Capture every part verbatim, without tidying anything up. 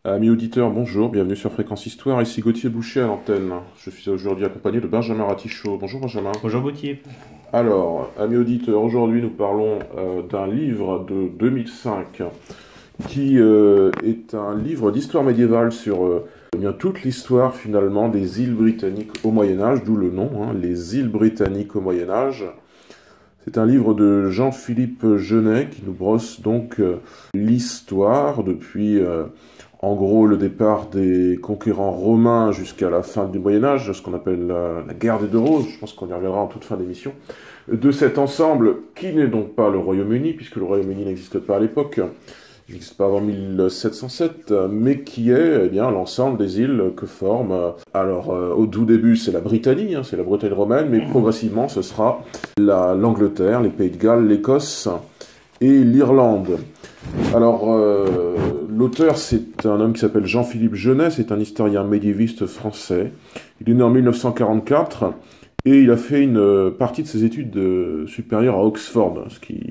Amis auditeurs, bonjour, bienvenue sur Fréquence Histoire, ici Gauthier Boucher à l'antenne. Je suis aujourd'hui accompagné de Benjamin Ratichot. Bonjour Benjamin. Bonjour Gauthier. Alors, amis auditeurs, aujourd'hui nous parlons euh, d'un livre de deux mille cinq qui euh, est un livre d'histoire médiévale sur euh, eh bien, toute l'histoire finalement des îles britanniques au Moyen-Âge, d'où le nom, hein, les îles britanniques au Moyen-Âge. C'est un livre de Jean-Philippe Genet qui nous brosse donc euh, l'histoire depuis... Euh, En gros, le départ des conquérants romains jusqu'à la fin du Moyen-Âge, ce qu'on appelle la, la guerre des deux roses, je pense qu'on y reviendra en toute fin d'émission, de cet ensemble qui n'est donc pas le Royaume-Uni, puisque le Royaume-Uni n'existe pas à l'époque, il n'existe pas avant mille sept cent sept, mais qui est eh bien l'ensemble des îles que forment, alors euh, au tout début c'est la Britannie, hein, c'est la Bretagne romaine, mais progressivement ce sera la, l'Angleterre, les Pays de Galles, l'Écosse et l'Irlande. Alors, euh, l'auteur, c'est un homme qui s'appelle Jean-Philippe Genet, c'est un historien médiéviste français. Il est né en mille neuf cent quarante-quatre et il a fait une partie de ses études euh, supérieures à Oxford, ce qui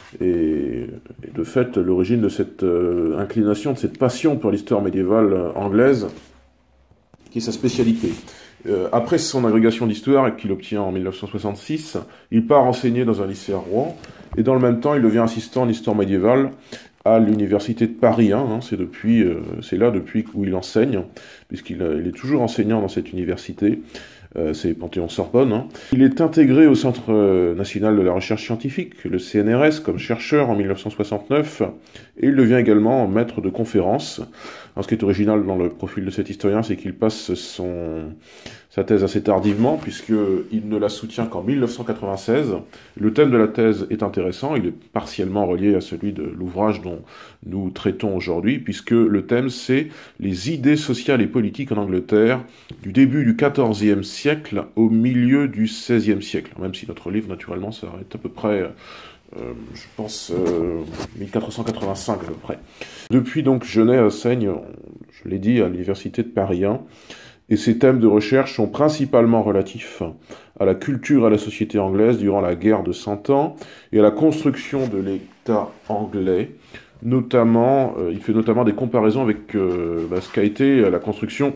est, est de fait l'origine de cette euh, inclination, de cette passion pour l'histoire médiévale anglaise, qui est sa spécialité. Euh, après son agrégation d'histoire qu'il obtient en mille neuf cent soixante-six, il part enseigner dans un lycée à Rouen, et dans le même temps, il devient assistant en histoire médiévale à l'université de Paris. Hein, c'est depuis, euh, c'est là depuis où il enseigne, puisqu'il il est toujours enseignant dans cette université. Euh, c'est Panthéon-Sorbonne. Hein. Il est intégré au Centre national de la recherche scientifique, le C N R S, comme chercheur en mille neuf cent soixante-neuf, et il devient également maître de conférences. Alors, ce qui est original dans le profil de cet historien, c'est qu'il passe son, sa thèse assez tardivement, puisqu'il ne la soutient qu'en mille neuf cent quatre-vingt-seize. Le thème de la thèse est intéressant, il est partiellement relié à celui de l'ouvrage dont nous traitons aujourd'hui, puisque le thème c'est les idées sociales et politiques en Angleterre du début du quatorzième siècle au milieu du seizième siècle. Même si notre livre, naturellement, s'arrête à peu près... Euh, je pense euh, mille quatre cent quatre-vingt-cinq à peu près. Depuis donc Genet enseigne, je l'ai dit, à l'université de Paris un, et ses thèmes de recherche sont principalement relatifs à la culture et à la société anglaise durant la guerre de Cent Ans et à la construction de l'État anglais. Notamment, euh, il fait notamment des comparaisons avec euh, bah, ce qu'a été la construction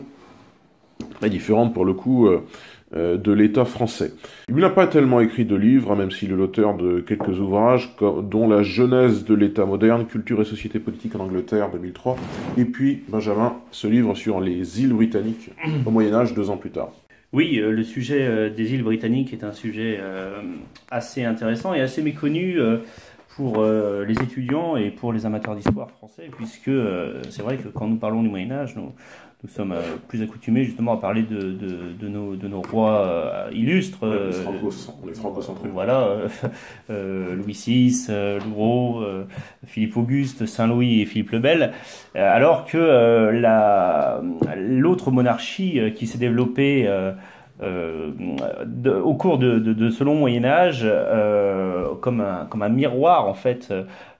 très différente pour le coup euh, euh, de l'État français. Il n'a pas tellement écrit de livres, hein, même s'il est l'auteur de quelques ouvrages, dont La genèse de l'État moderne, culture et société politique en Angleterre, deux mille trois, et puis, Benjamin, ce livre sur les îles britanniques au Moyen-Âge, deux ans plus tard. Oui, euh, le sujet euh, des îles britanniques est un sujet euh, assez intéressant et assez méconnu euh, pour euh, les étudiants et pour les amateurs d'histoire français, puisque euh, c'est vrai que quand nous parlons du Moyen-Âge, nous, nous sommes euh, plus accoutumés justement à parler de, de, de, nos, de nos rois euh, illustres. Ouais, euh, les franco-centrés. Voilà, euh, euh, Louis six, euh, Loureau, euh, Philippe Auguste, Saint-Louis et Philippe le Bel, euh, alors que euh, la, l'autre monarchie euh, qui s'est développée euh, Euh, de, au cours de, de, de ce long Moyen-Âge, euh, comme, un, comme un miroir en fait,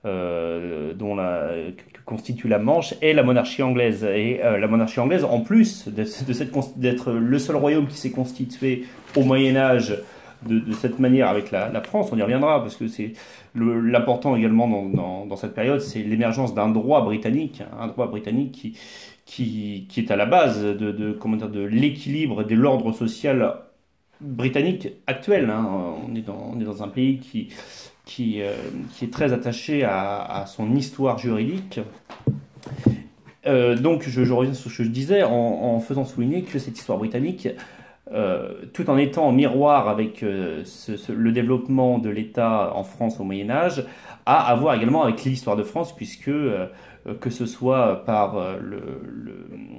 euh, dont la, que constitue la Manche, est la monarchie anglaise. Et euh, la monarchie anglaise, en plus de, de cette, d'être le seul royaume qui s'est constitué au Moyen-Âge de, de cette manière avec la, la France, on y reviendra, parce que c'est le, l'important également dans, dans, dans cette période, c'est l'émergence d'un droit britannique, un droit britannique qui Qui, qui est à la base de, de, comment dire, de l'équilibre de l'ordre social britannique actuel. Hein. On est dans, on est dans un pays qui, qui, euh, qui est très attaché à, à son histoire juridique. Euh, donc, je, je reviens sur ce que je disais en, en faisant souligner que cette histoire britannique, euh, tout en étant en miroir avec euh, ce, ce, le développement de l'État en France au Moyen-Âge, a à voir également avec l'histoire de France, puisque euh, que ce soit par euh, le, le,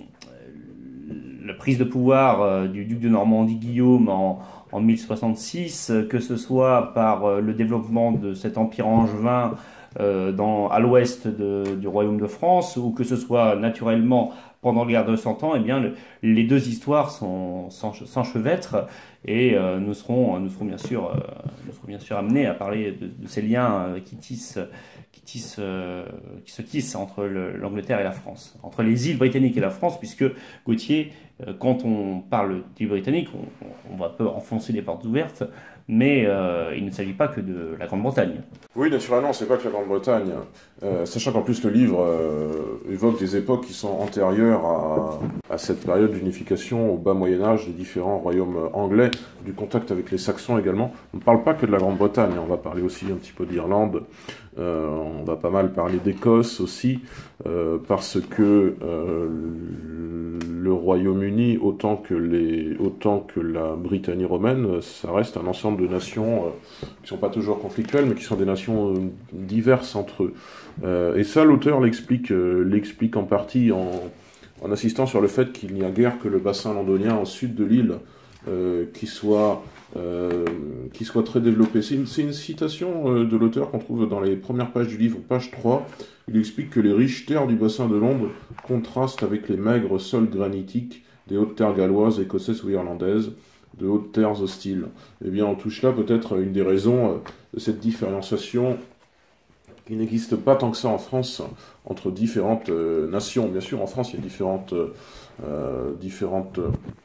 la prise de pouvoir euh, du duc de Normandie Guillaume en, en mille soixante-six, que ce soit par euh, le développement de cet empire angevin euh, dans, à l'ouest de, du royaume de France, ou que ce soit naturellement pendant la guerre de Cent Ans, eh bien, le, les deux histoires sont, s'enchevêtrent et euh, nous, serons, nous, serons bien sûr, euh, nous serons bien sûr amenés à parler de, de ces liens euh, qui, tissent, qui, tissent, euh, qui se tissent entre le, l'Angleterre et la France, entre les îles britanniques et la France, puisque Gauthier, euh, quand on parle d'îles britanniques, on, on va peu enfoncer les portes ouvertes. mais euh, il ne s'agit pas que de la Grande-Bretagne. Oui, naturellement, c'est pas que la Grande-Bretagne, euh, sachant qu'en plus le livre euh, évoque des époques qui sont antérieures à, à cette période d'unification au bas Moyen-Âge des différents royaumes anglais, du contact avec les Saxons également. On ne parle pas que de la Grande-Bretagne, on va parler aussi un petit peu d'Irlande, euh, on va pas mal parler d'Écosse aussi, euh, parce que euh, le Royaume-Uni, autant que, les, autant que la Britannie romaine, ça reste un ensemble de nations euh, qui sont pas toujours conflictuelles, mais qui sont des nations euh, diverses entre eux. Euh, et ça, l'auteur l'explique, euh, l'explique en partie en, en insistant sur le fait qu'il n'y a guère que le bassin londonien au sud de l'île euh, qui soit euh, qui soit très développé. C'est une, c'est une citation euh, de l'auteur qu'on trouve dans les premières pages du livre, page trois. Il explique que les riches terres du bassin de Londres contrastent avec les maigres sols granitiques des hautes terres galloises, écossaises ou irlandaises, de hautes terres hostiles. Eh bien, on touche là peut-être une des raisons euh, de cette différenciation qui n'existe pas tant que ça en France entre différentes euh, nations. Bien sûr, en France, il y a différentes, euh, différentes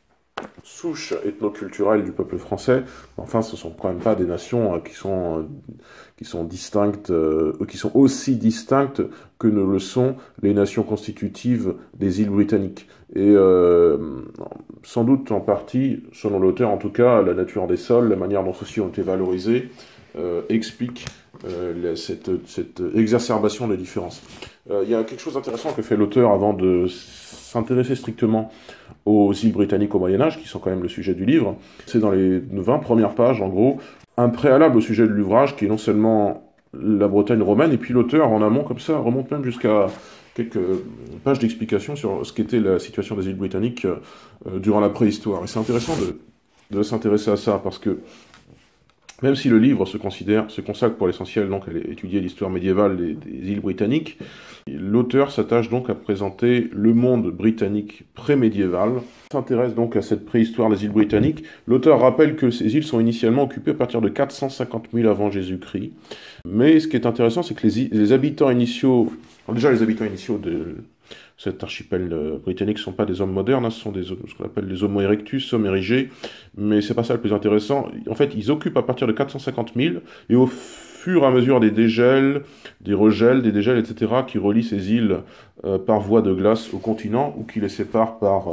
souches ethnoculturelles du peuple français. Enfin, ce ne sont quand même pas des nations euh, qui sont, euh, qui sont distinctes, euh, qui sont aussi distinctes que ne le sont les nations constitutives des îles britanniques. Et euh, sans doute en partie, selon l'auteur en tout cas, la nature des sols, la manière dont ceux-ci ont été valorisés, euh, explique euh, cette, cette exacerbation des différences. Euh, il y a quelque chose d'intéressant que fait l'auteur avant de s'intéresser strictement aux îles britanniques au Moyen-Âge, qui sont quand même le sujet du livre. C'est dans les vingt premières pages, en gros, un préalable au sujet de l'ouvrage, qui est non seulement la Bretagne romaine, et puis l'auteur, en amont, comme ça, remonte même jusqu'à quelques pages d'explication sur ce qu'était la situation des îles britanniques euh, durant la préhistoire. Et c'est intéressant de, de s'intéresser à ça, parce que même si le livre se considère, se consacre pour l'essentiel donc à étudier l'histoire médiévale des, des îles britanniques, l'auteur s'attache donc à présenter le monde britannique pré-médiéval, s'intéresse donc à cette préhistoire des îles britanniques. L'auteur rappelle que ces îles sont initialement occupées à partir de quatre cent cinquante mille avant Jésus-Christ, mais ce qui est intéressant, c'est que les, les habitants initiaux, alors déjà les habitants initiaux de cet archipel euh, britannique ne sont pas des hommes modernes, hein, ce sont des, ce qu'on appelle des Homo erectus, hommes érigés, mais c'est pas ça le plus intéressant. En fait, ils occupent à partir de quatre cent cinquante mille, et au fur et à mesure des dégels, des regels, des dégels, et cetera, qui relient ces îles euh, par voie de glace au continent, ou qui les séparent par euh,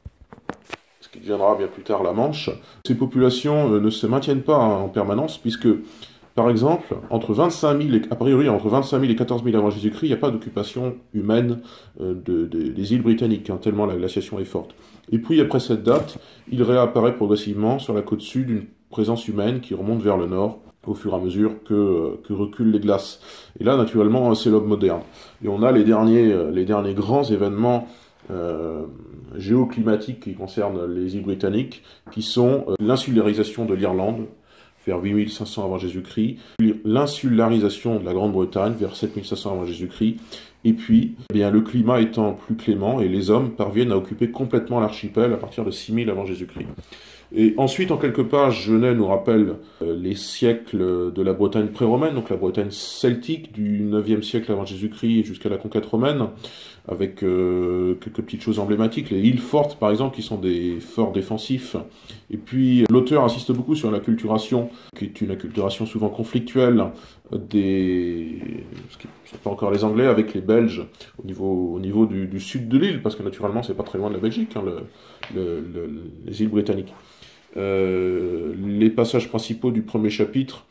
ce qui deviendra bien plus tard la Manche, ces populations euh, ne se maintiennent pas hein, en permanence, puisque par exemple, entre vingt-cinq mille et, a priori, entre vingt-cinq mille et quatorze mille avant Jésus-Christ, il n'y a pas d'occupation humaine euh, de, de, des îles britanniques, hein, tellement la glaciation est forte. Et puis, après cette date, il réapparaît progressivement sur la côte sud une présence humaine qui remonte vers le nord, au fur et à mesure que, que reculent les glaces. Et là, naturellement, c'est l'homme moderne. Et on a les derniers, les derniers grands événements euh, géoclimatiques qui concernent les îles britanniques, qui sont euh, l'insularisation de l'Irlande, vers huit mille cinq cents avant Jésus-Christ, l'insularisation de la Grande-Bretagne vers sept mille cinq cents avant Jésus-Christ, et puis, eh bien, le climat étant plus clément, et les hommes parviennent à occuper complètement l'archipel à partir de six mille avant Jésus-Christ. Et ensuite, en quelques pages, Genet nous rappelle euh, les siècles de la Bretagne pré-romaine, donc la Bretagne celtique du neuvième siècle avant Jésus-Christ jusqu'à la conquête romaine, avec euh, quelques petites choses emblématiques, les îles fortes par exemple, qui sont des forts défensifs. Et puis l'auteur insiste beaucoup sur l'acculturation, qui est une acculturation souvent conflictuelle des, ce qui ne sont pas encore les Anglais, avec les Belges au niveau, au niveau du, du sud de l'île, parce que naturellement c'est pas très loin de la Belgique, hein, le, le, le, les îles britanniques. Euh, les passages principaux du premier chapitre,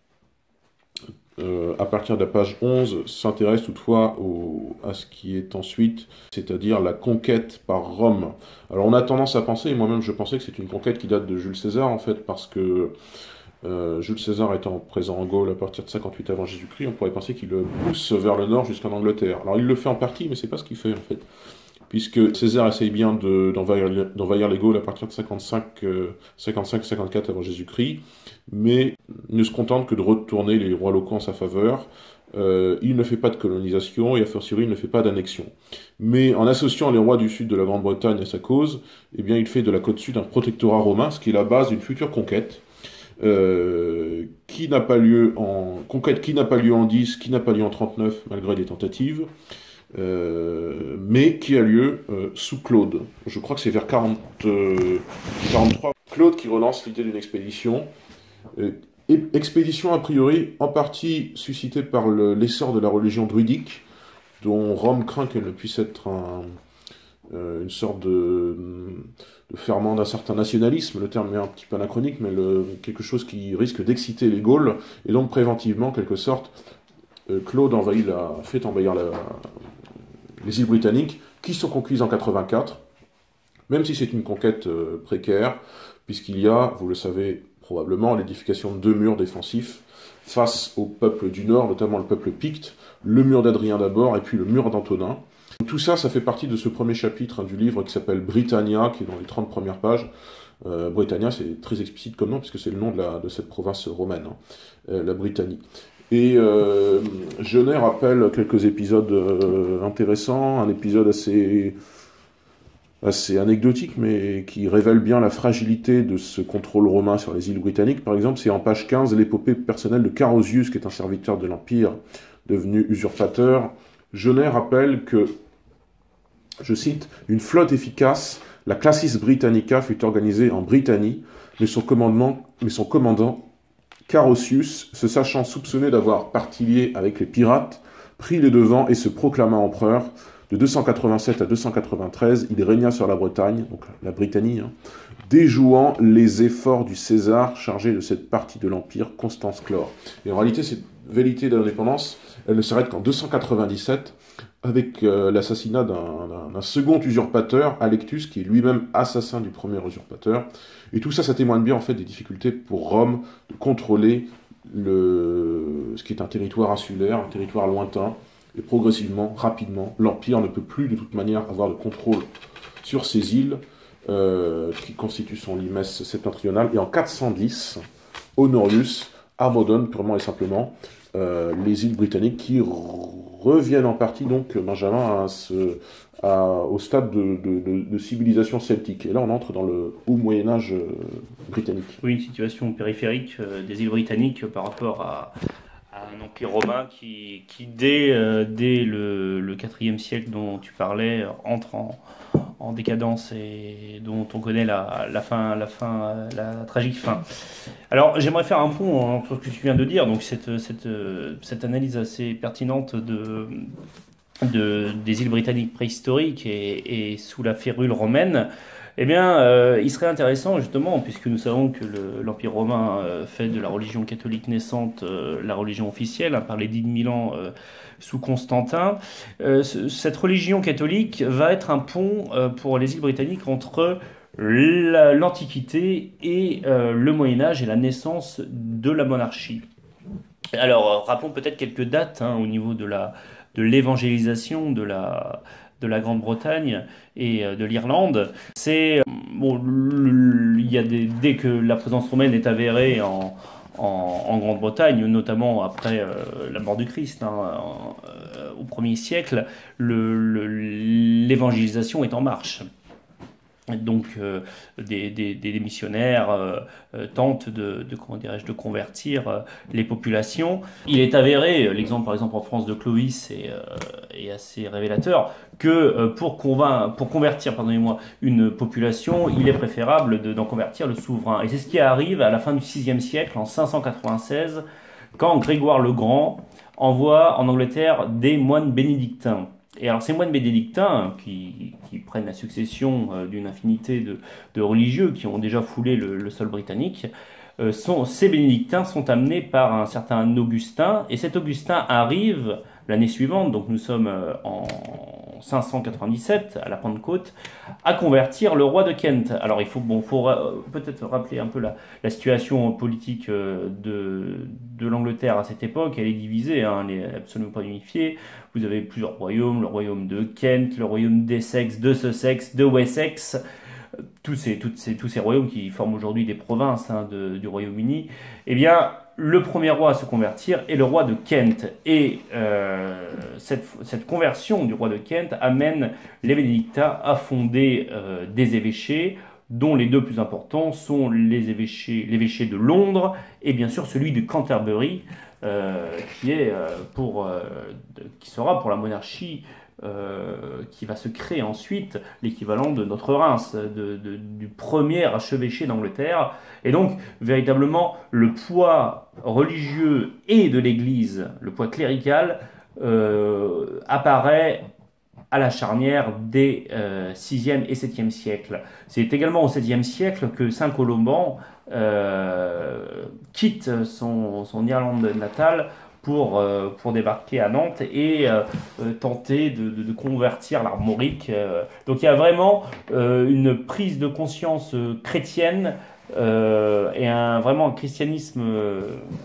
euh, à partir de la page onze, s'intéressent toutefois au, à ce qui est ensuite, c'est-à-dire la conquête par Rome. Alors on a tendance à penser, et moi-même je pensais que c'est une conquête qui date de Jules César en fait, parce que euh, Jules César étant présent en Gaule à partir de cinquante-huit avant Jésus-Christ, on pourrait penser qu'il le pousse vers le nord jusqu'en Angleterre. Alors il le fait en partie, mais c'est pas ce qu'il fait en fait. Puisque César essaye bien de, d'envahir, d'envahir les Gaules à partir de cinquante-cinq cinquante-quatre avant Jésus-Christ, mais ne se contente que de retourner les rois locaux en sa faveur. Euh, il ne fait pas de colonisation et a fortiori il ne fait pas d'annexion. Mais en associant les rois du sud de la Grande-Bretagne à sa cause, eh bien, il fait de la côte sud un protectorat romain, ce qui est la base d'une future conquête. Euh, qui n'a pas lieu en conquête qui n'a pas lieu en dix, qui n'a pas lieu en trente-neuf malgré des tentatives. Euh, mais qui a lieu euh, sous Claude. Je crois que c'est vers quarante, euh, quarante-trois. Claude qui relance l'idée d'une expédition, Euh, expédition a priori en partie suscitée par l'essor de la religion druidique, dont Rome craint qu'elle ne puisse être un, euh, une sorte de, de ferment d'un certain nationalisme. Le terme est un petit peu anachronique, mais le, quelque chose qui risque d'exciter les Gaules, et donc préventivement, en quelque sorte, euh, Claude envahit la, fait envahir la, les îles britanniques, qui sont conquises en quatre-vingt-quatre, même si c'est une conquête euh, précaire, puisqu'il y a, vous le savez probablement, l'édification de deux murs défensifs face au peuple du Nord, notamment le peuple picte, le mur d'Adrien d'abord, et puis le mur d'Antonin. Tout ça, ça fait partie de ce premier chapitre hein, du livre qui s'appelle Britannia, qui est dans les trente premières pages. Euh, Britannia, c'est très explicite comme nom, puisque c'est le nom de, la, de cette province romaine, hein, euh, la Britannie. Et euh, Genet rappelle quelques épisodes euh, intéressants, un épisode assez... assez anecdotique, mais qui révèle bien la fragilité de ce contrôle romain sur les îles britanniques. Par exemple, c'est en page quinze, l'épopée personnelle de Carausius, qui est un serviteur de l'Empire, devenu usurpateur. Genet rappelle que, je cite, « Une flotte efficace, la Classis Britannica, fut organisée en Britannie, mais son commandement, mais son commandant, Carausius, se sachant soupçonné d'avoir parti lié avec les pirates, prit les devants et se proclama empereur. De deux cent quatre-vingt-sept à deux cent quatre-vingt-treize, il régna sur la Bretagne, donc la Britannie, hein, déjouant les efforts du César chargé de cette partie de l'Empire, Constance Chlore. Et en réalité, cette vérité de l'indépendance, elle ne s'arrête qu'en deux cent quatre-vingt-dix-sept, avec euh, l'assassinat d'un second usurpateur, Alectus, qui est lui-même assassin du premier usurpateur. Et tout ça, ça témoigne bien en fait des difficultés pour Rome de contrôler le... ce qui est un territoire insulaire, un territoire lointain. Et progressivement, rapidement, l'Empire ne peut plus de toute manière avoir de contrôle sur ces îles euh, qui constituent son limesse septentrionale. Et en quatre cent dix, Honorius abandonne purement et simplement euh, les îles britanniques qui reviennent en partie, donc, Benjamin, à ce, à, au stade de, de, de, de civilisation celtique. Et là, on entre dans le haut Moyen-Âge euh, britannique. Oui, une situation périphérique euh, des îles britanniques par rapport à... un empire romain qui, qui dès, euh, dès le, le quatrième siècle dont tu parlais, entre en, en décadence et dont on connaît la, la fin, la fin, la tragique fin. Alors, j'aimerais faire un pont entre ce que tu viens de dire, donc cette, cette, cette analyse assez pertinente de, de, des îles britanniques préhistoriques et, et sous la férule romaine. Eh bien, euh, il serait intéressant, justement, puisque nous savons que l'Empire romain euh, fait de la religion catholique naissante euh, la religion officielle, hein, par l'édit de Milan euh, sous Constantin, euh, ce, cette religion catholique va être un pont euh, pour les îles britanniques entre l'Antiquité et euh, le Moyen-Âge et la naissance de la monarchie. Alors, euh, rappelons peut-être quelques dates hein, au niveau de la de l'évangélisation de la de la Grande-Bretagne et de l'Irlande. C'est bon, il y a des, dès que la présence romaine est avérée en, en, en Grande-Bretagne, notamment après euh, la mort du Christ, hein, en, euh, au premier siècle, l'évangélisation est en marche. Donc euh, des, des, des missionnaires euh, euh, tentent de, de, comment dirais-je, de convertir euh, les populations. Il est avéré, l'exemple par exemple en France de Clovis est, euh, est assez révélateur, que euh, pour, convain- pour convertir pardonnez-moi, une population, il est préférable de, d'en convertir le souverain. Et c'est ce qui arrive à la fin du sixième siècle, en cinq cent quatre-vingt-seize, quand Grégoire le Grand envoie en Angleterre des moines bénédictins. Et alors ces moines bénédictins, qui, qui prennent la succession euh, d'une infinité de, de religieux qui ont déjà foulé le, le sol britannique, euh, sont, ces bénédictins sont amenés par un certain Augustin, et cet Augustin arrive l'année suivante, donc nous sommes euh, en cinq cent quatre-vingt-dix-sept, à la Pentecôte, à convertir le roi de Kent. Alors il faut, bon, faut euh, peut-être rappeler un peu la, la situation politique euh, de, de l'Angleterre à cette époque. Elle est divisée, hein, elle n'est absolument pas unifiée. Vous avez plusieurs royaumes, le royaume de Kent, le royaume d'Essex, de Sussex, de Wessex, tous ces, toutes ces, tous ces royaumes qui forment aujourd'hui des provinces hein, de, du Royaume-Uni. Eh bien, le premier roi à se convertir est le roi de Kent. Et euh, cette, cette conversion du roi de Kent amène les bénédictins à fonder euh, des évêchés, dont les deux plus importants sont les évêchés, l'évêché de Londres et bien sûr celui de Canterbury, euh, qui, est, euh, pour, euh, qui sera pour la monarchie euh, qui va se créer ensuite, l'équivalent de notre Reims, de, de, du premier archevêché d'Angleterre. Et donc, véritablement, le poids religieux et de l'Église, le poids clérical, euh, apparaît à la charnière des euh, sixième et septième siècles. C'est également au septième siècle que Saint Colomban euh, quitte son, son Irlande natale pour, euh, pour débarquer à Nantes et euh, tenter de, de, de convertir l'armorique. Donc il y a vraiment euh, une prise de conscience chrétienne euh, et un, vraiment un christianisme euh,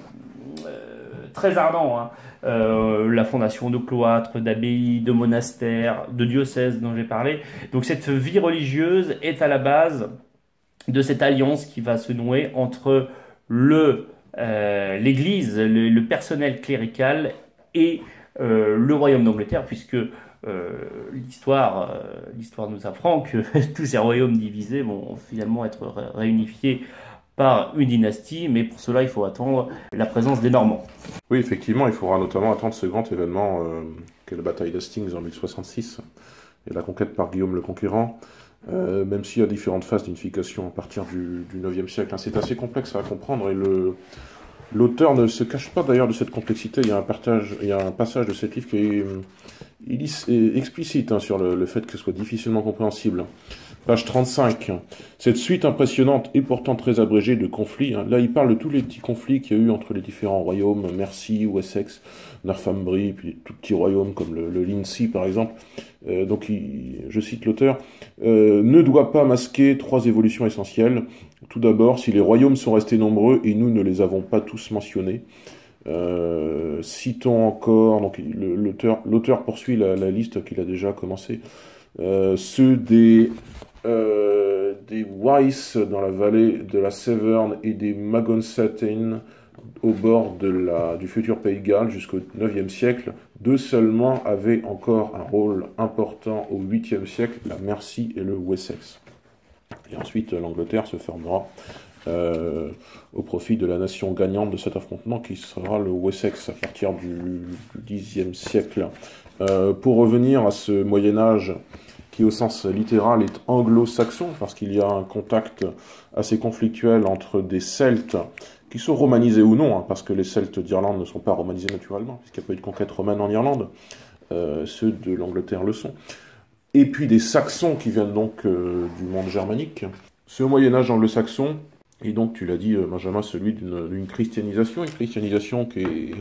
très ardent, hein. Euh, la fondation de cloîtres, d'abbayes, de monastères, de diocèses dont j'ai parlé. Donc cette vie religieuse est à la base de cette alliance qui va se nouer entre le, euh, l'Église, le, le personnel clérical et euh, le royaume d'Angleterre, puisque euh, l'histoire, euh, l'histoire nous apprend que tous ces royaumes divisés vont finalement être réunifiés par une dynastie, mais pour cela il faut attendre la présence des Normands. Oui, effectivement, il faudra notamment attendre ce grand événement euh, qu'est la bataille d'Hastings en mille soixante-six et la conquête par Guillaume le Conquérant, euh, même s'il y a différentes phases d'unification à partir du, du neuvième siècle. C'est assez complexe à comprendre et le, l'auteur ne se cache pas d'ailleurs de cette complexité. Il y a un, partage, il y a un passage de cet livre qui est, il est explicite hein, sur le, le fait que ce soit difficilement compréhensible. Page trente-cinq. Cette suite impressionnante et pourtant très abrégée de conflits. Hein. Là, il parle de tous les petits conflits qu'il y a eu entre les différents royaumes, Mercie, Wessex, Northumbrie, puis tout petits royaumes comme le, le Lindsey, par exemple. Euh, donc, il, je cite l'auteur, euh, ne doit pas masquer trois évolutions essentielles. Tout d'abord, si les royaumes sont restés nombreux et nous ne les avons pas tous mentionnés. Euh, citons encore, donc le, l'auteur, l'auteur poursuit la, la liste qu'il a déjà commencé. Euh, ceux des euh, des Wyse dans la vallée de la Severn et des Magonsatain au bord de la, du futur Pays de Galles jusqu'au neuvième siècle. Deux seulement avaient encore un rôle important au huitième siècle, la Mercie et le Wessex. Et ensuite l'Angleterre se formera euh, au profit de la nation gagnante de cet affrontement qui sera le Wessex à partir du, du dixième siècle. Euh, pour revenir à ce Moyen-Âge qui au sens littéral est anglo-saxon, parce qu'il y a un contact assez conflictuel entre des Celtes, qui sont romanisés ou non, hein, parce que les Celtes d'Irlande ne sont pas romanisés naturellement, puisqu'il n'y a pas eu de conquête romaine en Irlande, euh, ceux de l'Angleterre le sont, et puis des Saxons qui viennent donc euh, du monde germanique. Ce Moyen-Âge anglo-saxon, et donc tu l'as dit Benjamin, celui d'une, d'une christianisation, une christianisation qui est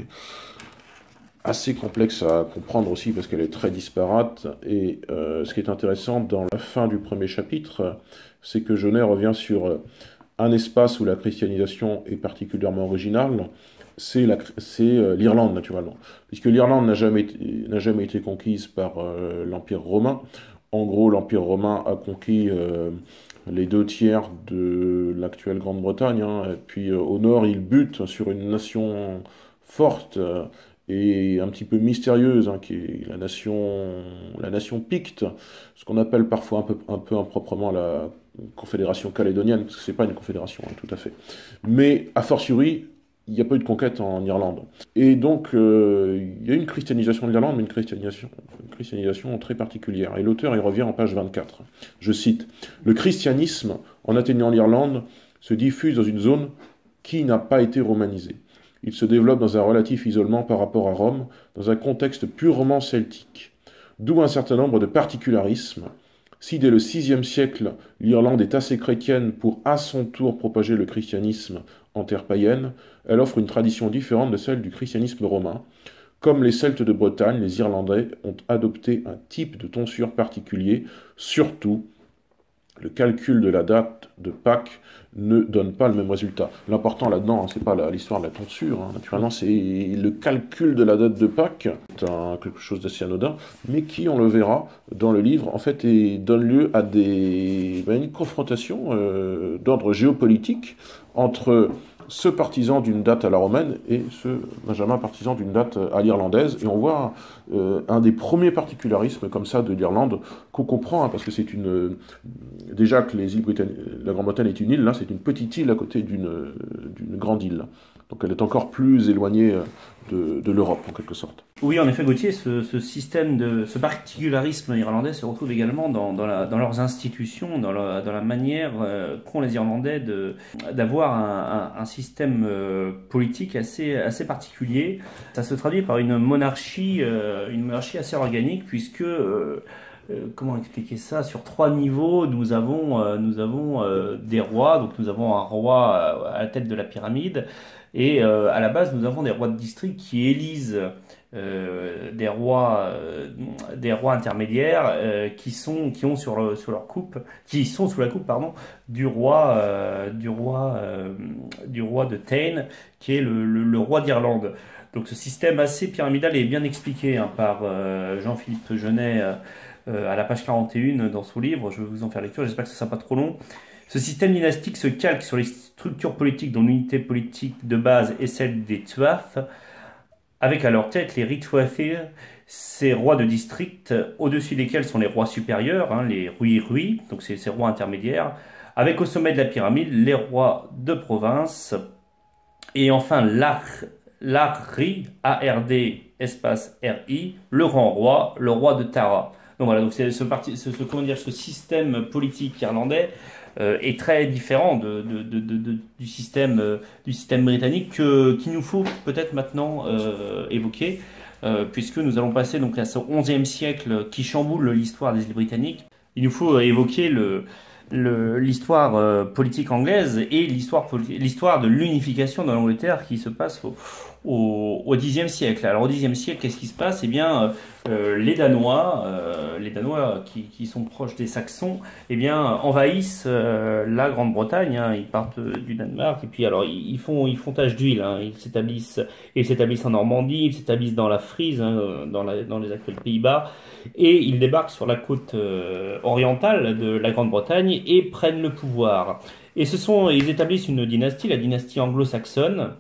assez complexe à comprendre aussi parce qu'elle est très disparate. Et euh, ce qui est intéressant dans la fin du premier chapitre, c'est que Jaunet revient sur un espace où la christianisation est particulièrement originale, c'est, la, c'est euh, l'Irlande naturellement. Puisque l'Irlande n'a jamais été, n'a jamais été conquise par euh, l'Empire romain. En gros, l'Empire romain a conquis euh, les deux tiers de l'actuelle Grande-Bretagne. Hein, et puis euh, au nord, il bute sur une nation forte euh, et un petit peu mystérieuse, hein, qui est la nation, la nation picte, ce qu'on appelle parfois un peu, un peu improprement la confédération calédonienne, parce que c'est pas une confédération, hein, tout à fait. Mais, a fortiori, il n'y a pas eu de conquête en Irlande. Et donc, euh, il y a une christianisation de l'Irlande, mais une christianisation, une christianisation très particulière. Et l'auteur, il revient en page vingt-quatre. Je cite, « Le christianisme, en atteignant l'Irlande, se diffuse dans une zone qui n'a pas été romanisée. Il se développe dans un relatif isolement par rapport à Rome, dans un contexte purement celtique. D'où un certain nombre de particularismes. Si dès le sixième siècle, l'Irlande est assez chrétienne pour à son tour propager le christianisme en terre païenne, elle offre une tradition différente de celle du christianisme romain. Comme les Celtes de Bretagne, les Irlandais ont adopté un type de tonsure particulier, surtout le calcul de la date de Pâques ne donne pas le même résultat. L'important là-dedans, hein, c'est pas la, l'histoire de la tonsure, hein, naturellement, c'est le calcul de la date de Pâques, c'est un, quelque chose d'assez anodin, mais qui, on le verra dans le livre, en fait, et donne lieu à des, ben, une confrontation euh, d'ordre géopolitique entre ce partisan d'une date à la romaine et ce Benjamin partisan d'une date à l'irlandaise. Et on voit euh, un des premiers particularismes comme ça de l'Irlande qu'on comprend, hein, parce que c'est une... Euh, déjà que les îles Britanniques, la Grande-Bretagne est une île, là c'est une petite île à côté d'une, d'une grande île. Donc elle est encore plus éloignée de, de l'Europe, en quelque sorte. Oui, en effet, Gauthier, ce, ce système, de, ce particularisme irlandais se retrouve également dans, dans, la, dans leurs institutions, dans la, dans la manière euh, qu'ont les Irlandais de, d'avoir un, un, un système euh, politique assez, assez particulier. Ça se traduit par une monarchie, euh, une monarchie assez organique, puisque... Euh, Euh, comment expliquer ça? Sur trois niveaux, nous avons, euh, nous avons euh, des rois. Donc nous avons un roi euh, à la tête de la pyramide, et euh, à la base nous avons des rois de district qui élisent euh, des rois, euh, des rois intermédiaires euh, qui sont, qui ont sur, le, sur leur coupe, qui sont sous la coupe, pardon, du roi, euh, du roi, euh, du roi de Tain, qui est le, le, le roi d'Irlande. Donc ce système assez pyramidal est bien expliqué hein, par euh, Jean-Philippe Genet. Euh, à la page quarante et un dans son livre, je vais vous en faire lecture, j'espère que ce ne sera pas trop long. Ce système dynastique se calque sur les structures politiques dont l'unité politique de base est celle des Tuath, avec à leur tête les Ritwathir, ces rois de district, au-dessus desquels sont les rois supérieurs, hein, les Rui-Rui, donc c'est ces rois intermédiaires, avec au sommet de la pyramide les rois de province, et enfin l'Arri, A R D, espace R I, le grand roi, le roi de Tara. Donc voilà, donc c'est ce, parti, ce, ce, comment dire, ce système politique irlandais euh, est très différent de, de, de, de, de, du, système, euh, du système britannique que, qu'il nous faut peut-être maintenant euh, évoquer, euh, puisque nous allons passer donc à ce onzième siècle qui chamboule l'histoire des îles britanniques. Il nous faut évoquer le, le, l'histoire euh, politique anglaise et l'histoire, l'histoire de l'unification de l'Angleterre qui se passe au, au, au dixième siècle. Alors au dixième siècle, qu'est-ce qui se passe? Eh bien, euh, les Danois, euh, les Danois qui, qui sont proches des Saxons, eh bien, envahissent euh, la Grande-Bretagne. Hein. Ils partent du Danemark et puis alors ils, ils font, ils font tache d'huile. Hein. Ils s'établissent, ils s'établissent en Normandie, ils s'établissent dans la Frise, hein, dans, la, dans les actuels Pays-Bas, et ils débarquent sur la côte euh, orientale de la Grande-Bretagne et prennent le pouvoir. Et ce sont, ils établissent une dynastie, la dynastie anglo-saxonne,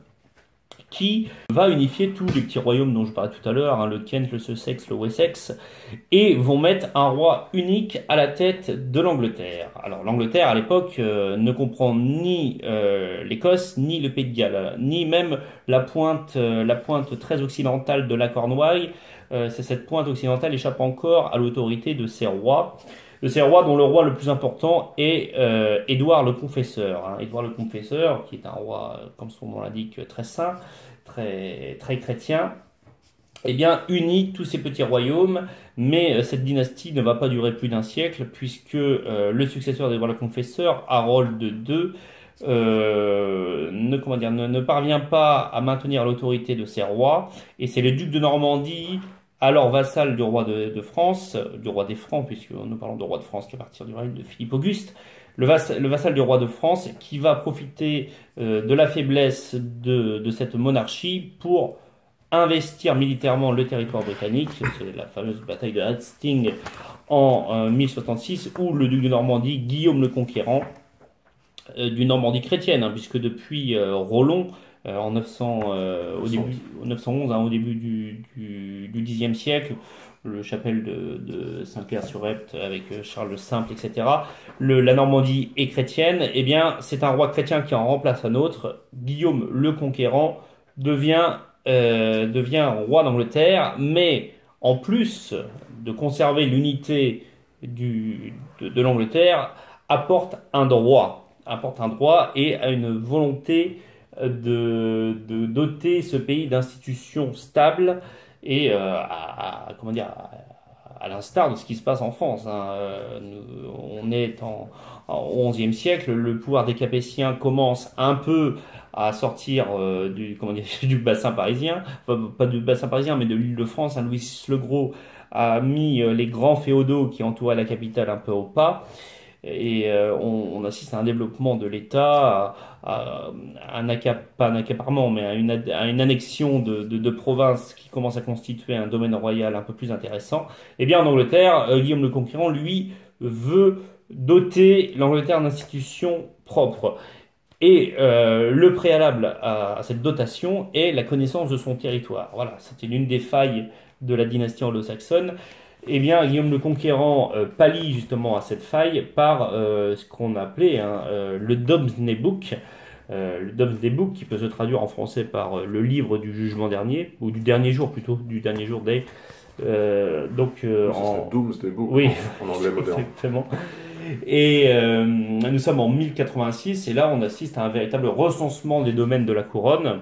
qui va unifier tous les petits royaumes dont je parlais tout à l'heure, hein, le Kent, le Sussex, le Wessex, et vont mettre un roi unique à la tête de l'Angleterre. Alors l'Angleterre, à l'époque, euh, ne comprend ni euh, l'Écosse, ni le Pays de Galles, ni même la pointe, euh, la pointe très occidentale de la Cornouaille. Euh, c'est cette pointe occidentale échappe encore à l'autorité de ces rois. De ces rois dont le roi le plus important est euh, Édouard le Confesseur. Hein. Édouard le Confesseur, qui est un roi, comme son nom l'indique, très saint, très, très chrétien, eh bien, unit tous ces petits royaumes, mais euh, cette dynastie ne va pas durer plus d'un siècle, puisque euh, le successeur d'Édouard le Confesseur, Harold deux, euh, ne, comment dire, ne, ne parvient pas à maintenir l'autorité de ces rois, et c'est le duc de Normandie, alors vassal du roi de, de France, du roi des Francs, puisque nous parlons de roi de France qu'à partir du règne de Philippe Auguste, le, vass, le vassal du roi de France qui va profiter euh, de la faiblesse de, de cette monarchie pour investir militairement le territoire britannique. C'est la fameuse bataille de Hastings en euh, mille soixante-six, où le duc de Normandie, Guillaume le Conquérant, euh, d'une Normandie chrétienne, hein, puisque depuis euh, Rollon, Euh, en neuf cents, euh, au début, neuf cent onze, hein, au début du, du, du Xe siècle, le chapelle de, de Saint-Clair-sur-Epte avec Charles le Simple, et cetera. Le, la Normandie est chrétienne, eh bien, c'est un roi chrétien qui en remplace un autre. Guillaume le Conquérant devient, euh, devient roi d'Angleterre, mais en plus de conserver l'unité du, de, de l'Angleterre, apporte un droit, apporte un droit et a une volonté De, de doter ce pays d'institutions stables et euh, à, à, comment dire, à, à l'instar de ce qui se passe en France. Hein. Euh, nous, on est en, en onzième siècle, le pouvoir des Capétiens commence un peu à sortir euh, du, comment dire, du bassin parisien, enfin, pas du bassin parisien mais de l'Île-de-France. Hein. Louis six le Gros a mis les grands féodaux qui entouraient la capitale un peu au pas. Et euh, on, on assiste à un développement de l'État, à, à un accap, pas un accaparement, mais à une, à une annexion de, de, de provinces qui commence à constituer un domaine royal un peu plus intéressant. Et bien en Angleterre, euh, Guillaume le Conquérant, lui, veut doter l'Angleterre d'institutions propres. Et euh, le préalable à, à cette dotation est la connaissance de son territoire. Voilà, c'était l'une des failles de la dynastie anglo-saxonne. Eh bien, Guillaume le Conquérant euh, pallie justement à cette faille par euh, ce qu'on appelait hein, euh, le Domesday Book. euh, le Domesday Book, qui peut se traduire en français par euh, le livre du jugement dernier, ou du dernier jour plutôt, du dernier jour day. Euh, donc, euh, Ça en... serait Doomsday Book oui, en, en anglais moderne. exactement. Et euh, nous sommes en mille quatre-vingt-six, et là on assiste à un véritable recensement des domaines de la couronne,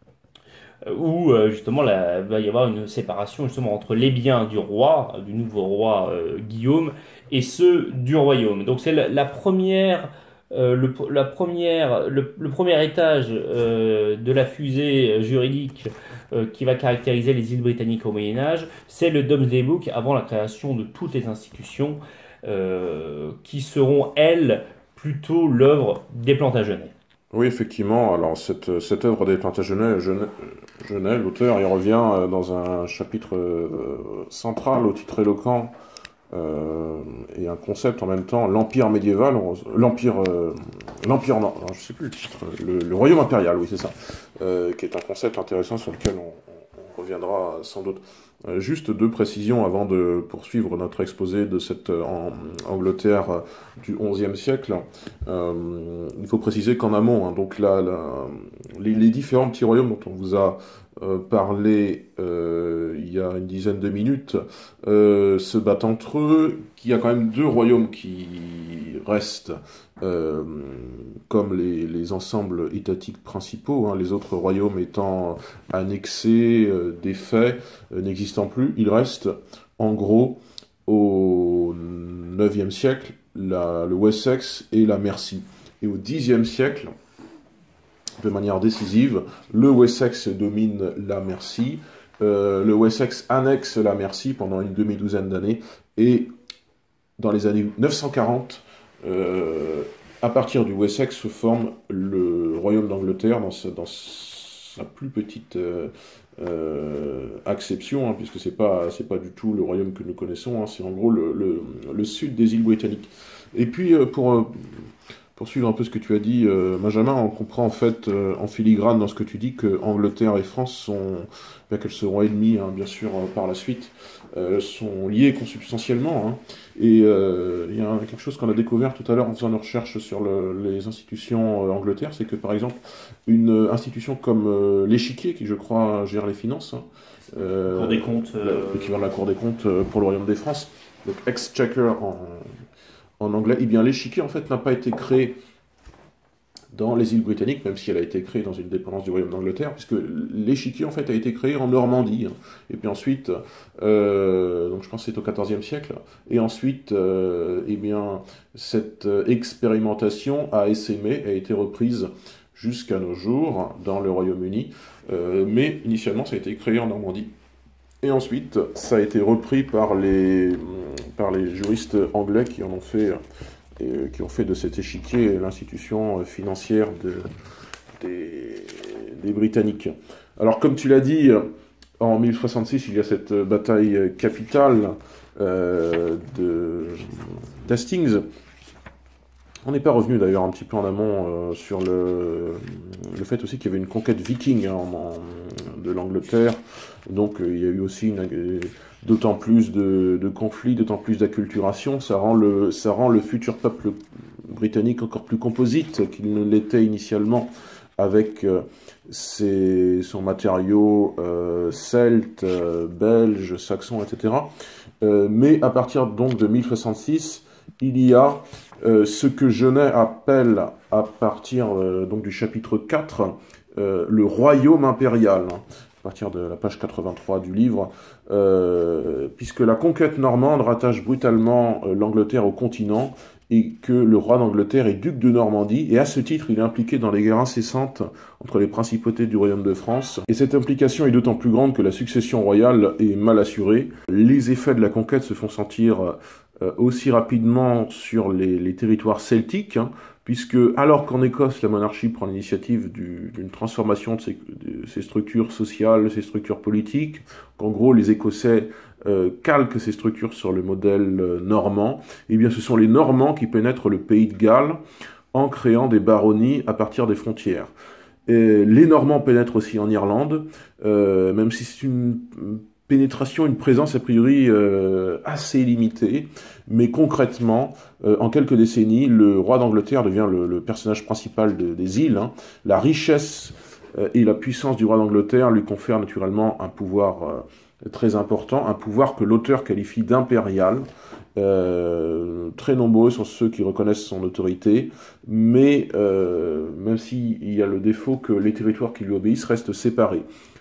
où euh, justement là, il va y avoir une séparation justement entre les biens du roi, du nouveau roi euh, Guillaume, et ceux du royaume. Donc c'est la, la première, euh, le, la première, le, le premier étage euh, de la fusée juridique euh, qui va caractériser les îles britanniques au Moyen Âge, c'est le Domesday Book avant la création de toutes les institutions euh, qui seront elles plutôt l'œuvre des Plantagenets. Oui, effectivement. Alors, cette, cette œuvre des Plantagenets, Genet, Genet, l'auteur, il revient dans un chapitre euh, central au titre éloquent euh, et un concept en même temps, l'Empire médiéval, l'Empire, euh, l'Empire, non, je sais plus le titre, le, le Royaume impérial, oui, c'est ça, euh, qui est un concept intéressant sur lequel on, on reviendra sans doute. Euh, juste deux précisions avant de poursuivre notre exposé de cette euh, en, Angleterre euh, du onzième siècle. Euh, il faut préciser qu'en amont, hein, donc là, là les, les différents petits royaumes dont on vous a euh, parlé euh, il y a une dizaine de minutes euh, se battent entre eux, qu'il y a quand même deux royaumes qui restent euh, comme les, les ensembles étatiques principaux, hein, les autres royaumes étant annexés, euh, défaits, euh, n'existant plus. Il reste en gros au neuvième siècle la, le Wessex et la Mercie. Et au dixième siècle, de manière décisive, le Wessex domine la Mercie, euh, le Wessex annexe la Mercie pendant une demi-douzaine d'années, et dans les années neuf cent quarante, euh, à partir du Wessex se forme le royaume d'Angleterre dans sa, dans sa plus petite euh, euh, acception, hein, puisque c'est pas c'est pas du tout le royaume que nous connaissons, hein, c'est en gros le, le, le sud des îles britanniques. Et puis euh, pour euh, poursuivre un peu ce que tu as dit, euh, Benjamin, on comprend en fait euh, en filigrane dans ce que tu dis que Angleterre et France sont, bien qu'elles seront ennemies, hein, bien sûr, euh, par la suite, euh, sont liées consubstantiellement. Hein. Et euh, il y a quelque chose qu'on a découvert tout à l'heure en faisant nos recherches sur le, les institutions euh, Angleterre, c'est que par exemple, une institution comme euh, l'Échiquier, qui je crois gère les finances, hein, euh, Cour des comptes, euh... l'équivalent de la Cour des comptes euh, pour le Royaume des France, donc Exchequer en en anglais, eh bien l'Échiquier en fait n'a pas été créé dans les îles britanniques, même si elle a été créée dans une dépendance du Royaume d'Angleterre, puisque l'Échiquier en fait a été créé en Normandie, hein. Et puis ensuite, euh, donc je pense que c'est au quatorzième siècle, et ensuite, euh, eh bien cette expérimentation a essaimé, a été reprise jusqu'à nos jours dans le Royaume-Uni, euh, mais initialement ça a été créé en Normandie. Et ensuite, ça a été repris par les, par les juristes anglais qui en ont fait, et qui ont fait de cet échiquier l'institution financière de, des, des Britanniques. Alors, comme tu l'as dit, en mille soixante-six, il y a cette bataille capitale euh, de d'Hastings. On n'est pas revenu d'ailleurs un petit peu en amont euh, sur le, le fait aussi qu'il y avait une conquête viking, hein, en, en, de l'Angleterre. Donc euh, il y a eu aussi une, d'autant plus de, de conflits, d'autant plus d'acculturation. Ça rend le, ça rend le futur peuple britannique encore plus composite qu'il ne l'était initialement, avec euh, ses, son matériau euh, celte, euh, belge, saxon, et cetera. Euh, mais à partir donc de mille soixante-six, il y a euh, ce que Genet appelle, à partir euh, donc du chapitre quatre, euh, le royaume impérial, hein, à partir de la page quatre-vingt-trois du livre, euh, puisque la conquête normande rattache brutalement euh, l'Angleterre au continent, et que le roi d'Angleterre est duc de Normandie, et à ce titre, il est impliqué dans les guerres incessantes entre les principautés du royaume de France. Et cette implication est d'autant plus grande que la succession royale est mal assurée. Les effets de la conquête se font sentir euh, aussi rapidement sur les, les territoires celtiques, hein, puisque alors qu'en Écosse, la monarchie prend l'initiative d'une transformation de ses, de ses structures sociales, de ses structures politiques, qu'en gros les Écossais euh, calquent ces structures sur le modèle euh, normand, eh bien ce sont les Normands qui pénètrent le pays de Galles en créant des baronnies à partir des frontières. Et les Normands pénètrent aussi en Irlande, euh, même si c'est une pénétration, une présence a priori euh, assez limitée, mais concrètement, euh, en quelques décennies, le roi d'Angleterre devient le, le personnage principal de, des îles. Hein. La richesse euh, et la puissance du roi d'Angleterre lui confèrent naturellement un pouvoir euh, très important, un pouvoir que l'auteur qualifie d'impérial. Euh, très nombreux sont ceux qui reconnaissent son autorité, mais euh, même s'il y a le défaut que les territoires qui lui obéissent restent séparés.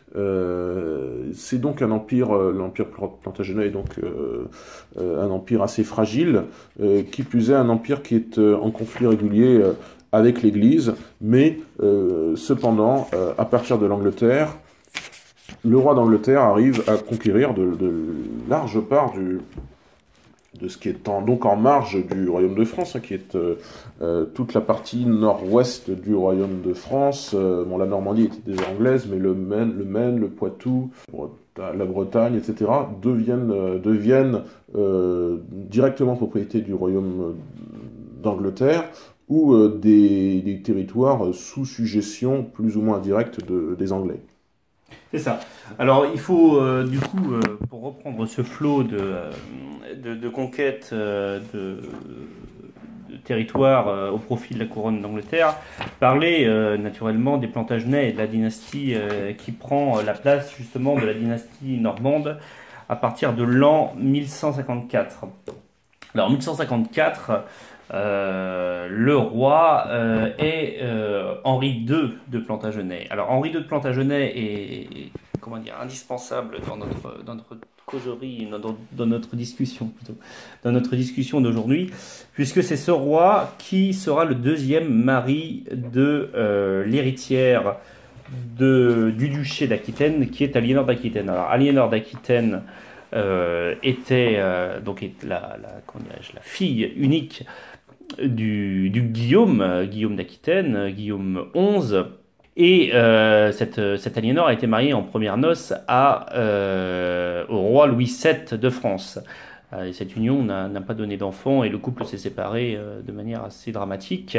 Euh, c'est donc un empire, euh, l'empire Plantagenet est donc euh, euh, un empire assez fragile, euh, qui plus est un empire qui est euh, en conflit régulier euh, avec l'Église, mais euh, cependant, euh, à partir de l'Angleterre, le roi d'Angleterre arrive à conquérir de, de larges parts du, de ce qui est en, donc en marge du royaume de France, hein, qui est euh, euh, toute la partie nord-ouest du royaume de France. Euh, bon, la Normandie était déjà anglaise, mais le Maine, le, Maine, le Poitou, la Bretagne, et cetera deviennent, euh, deviennent euh, directement propriété du royaume d'Angleterre, ou euh, des, des territoires sous suggestion plus ou moins directe de, des Anglais. C'est ça. Alors, il faut, euh, du coup, euh, pour reprendre ce flot de, euh, de, de conquête euh, de, de territoire euh, au profit de la couronne d'Angleterre, parler euh, naturellement des Plantagenets et de la dynastie euh, qui prend la place justement de la dynastie normande à partir de l'an mille cent cinquante-quatre. Alors, mille cent cinquante-quatre, Euh, le roi euh, est euh, Henri deux de Plantagenet. Alors Henri deux de Plantagenet est, est comment dire, indispensable dans notre, dans notre causerie, dans, dans notre discussion plutôt, dans notre discussion d'aujourd'hui, puisque c'est ce roi qui sera le deuxième mari de euh, l'héritière de, du duché d'Aquitaine, qui est Aliénor d'Aquitaine. Alors Aliénor d'Aquitaine euh, était euh, donc la, la, comment dirais-je, la fille unique Du, du Guillaume, euh, Guillaume d'Aquitaine, euh, Guillaume onze, et euh, cette, cette Aliénor a été mariée en premières noces à, euh, au roi Louis sept de France. Euh, et cette union n'a, n'a pas donné d'enfants et le couple s'est séparé euh, de manière assez dramatique,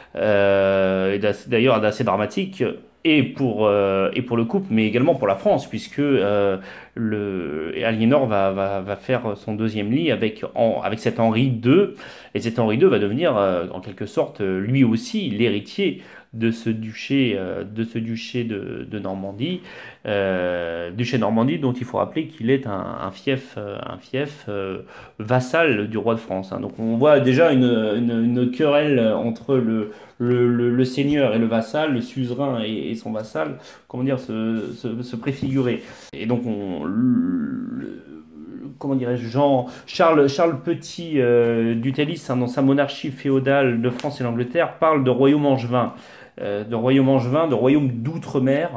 euh, et d'ailleurs assez dramatique. Et pour, euh, et pour le couple, mais également pour la France, puisque euh, le, Aliénor va, va, va faire son deuxième lit avec, en, avec cet Henri deux, et cet Henri deux va devenir euh, en quelque sorte lui aussi l'héritier de ce duché, euh, de, ce duché de, de Normandie, euh, duché de Normandie dont il faut rappeler qu'il est un, un fief, un fief euh, vassal du roi de France. Hein. Donc on voit déjà une, une, une querelle entre le Le, le, le seigneur et le vassal, le suzerain et, et son vassal, comment dire, se, se, se préfigurer. Et donc, on, le, comment dirais-je, Jean, Charles, Charles Petit euh, d'Utélis, hein, dans sa monarchie féodale de France et d'Angleterre, parle de royaume angevin, euh, de royaume angevin, de royaume d'outre-mer.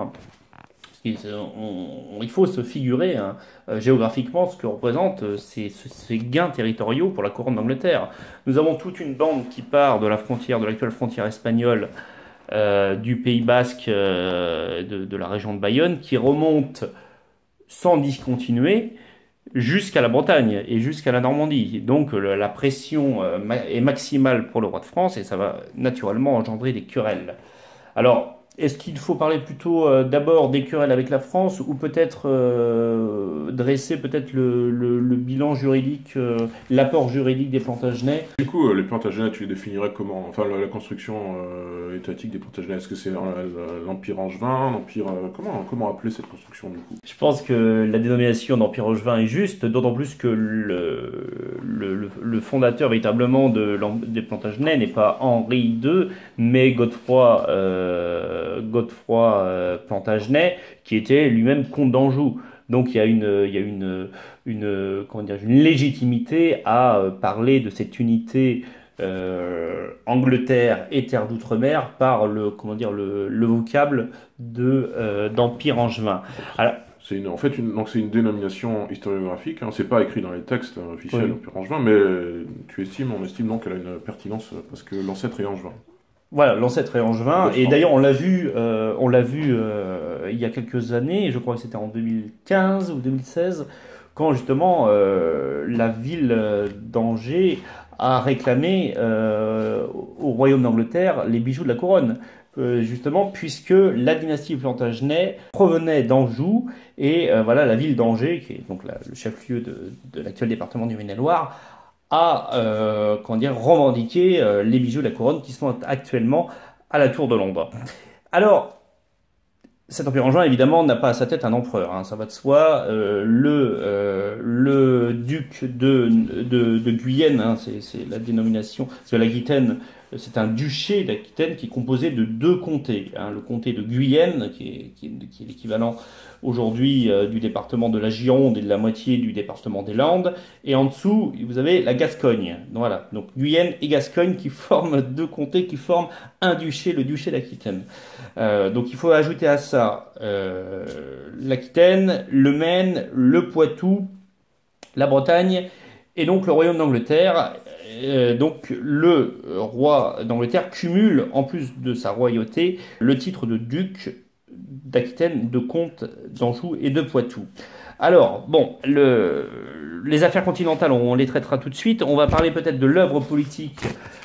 On, on, il faut se figurer hein, euh, géographiquement ce que représentent euh, ces, ces gains territoriaux pour la couronne d'Angleterre. Nous avons toute une bande qui part de la frontière, de l'actuelle frontière espagnole, euh, du Pays Basque, euh, de, de la région de Bayonne, qui remonte sans discontinuer jusqu'à la Bretagne et jusqu'à la Normandie. Donc le, la pression euh, est maximale pour le roi de France et ça va naturellement engendrer des querelles. Alors, est-ce qu'il faut parler plutôt euh, d'abord des querelles avec la France ou peut-être euh, dresser peut-être le, le, le bilan juridique, euh, l'apport juridique des Plantagenets? Du coup, euh, les Plantagenets, tu les définirais comment? Enfin, la, la construction euh, étatique des Plantagenets, est-ce que c'est euh, l'Empire angevin, l'Empire... Euh, comment, comment appeler cette construction du coup? Je pense que la dénomination d'Empire angevin est juste, d'autant plus que le, le, le, le fondateur véritablement de, des Plantagenets n'est pas Henri deux, mais Godefroy... Euh, Godefroy euh, Plantagenet, qui était lui-même comte d'Anjou. Donc il y a une, il y a une, une, comment dire, une légitimité à euh, parler de cette unité euh, Angleterre et terre d'outre-mer par le, comment dire, le, le vocable de, euh, d'Empire angevin. Alors, c'est une, en fait, une, donc c'est une dénomination historiographique, hein, c'est pas écrit dans les textes officiels oui. Empire angevin, mais tu estimes, on estime donc qu'elle a une pertinence parce que l'ancêtre est angevin. Voilà, l'ancêtre est angevin, et d'ailleurs on l'a vu, euh, on l'a vu euh, il y a quelques années, je crois que c'était en deux mille quinze ou deux mille seize, quand justement euh, la ville d'Angers à réclamer euh, au royaume d'Angleterre les bijoux de la couronne. Euh, justement, puisque la dynastie Plantagenet provenait d'Anjou, et euh, voilà, la ville d'Angers, qui est donc la, le chef-lieu de, de l'actuel département du Maine-et-Loire, a euh, comment dire, revendiqué euh, les bijoux de la couronne qui sont actuellement à la Tour de Londres. Alors, cet empire angevin, évidemment, n'a pas à sa tête un empereur, hein, ça va de soi. Euh, le, euh, le duc de, de, de Guyenne, hein, c'est la dénomination, parce que l'Aquitaine, c'est un duché d'Aquitaine qui est composé de deux comtés. Hein, le comté de Guyenne, qui est, qui est, qui est l'équivalent aujourd'hui euh, du département de la Gironde et de la moitié du département des Landes. Et en dessous, vous avez la Gascogne. Donc, voilà, donc Guyenne et Gascogne qui forment deux comtés, qui forment un duché, le duché d'Aquitaine. Euh, donc il faut ajouter à ça euh, l'Aquitaine, le Maine, le Poitou, la Bretagne et donc le royaume d'Angleterre. Euh, donc le roi d'Angleterre cumule, en plus de sa royauté, le titre de duc d'Aquitaine, de comte d'Anjou et de Poitou. Alors, bon, le, les affaires continentales, on les traitera tout de suite. On va parler peut-être de l'œuvre politique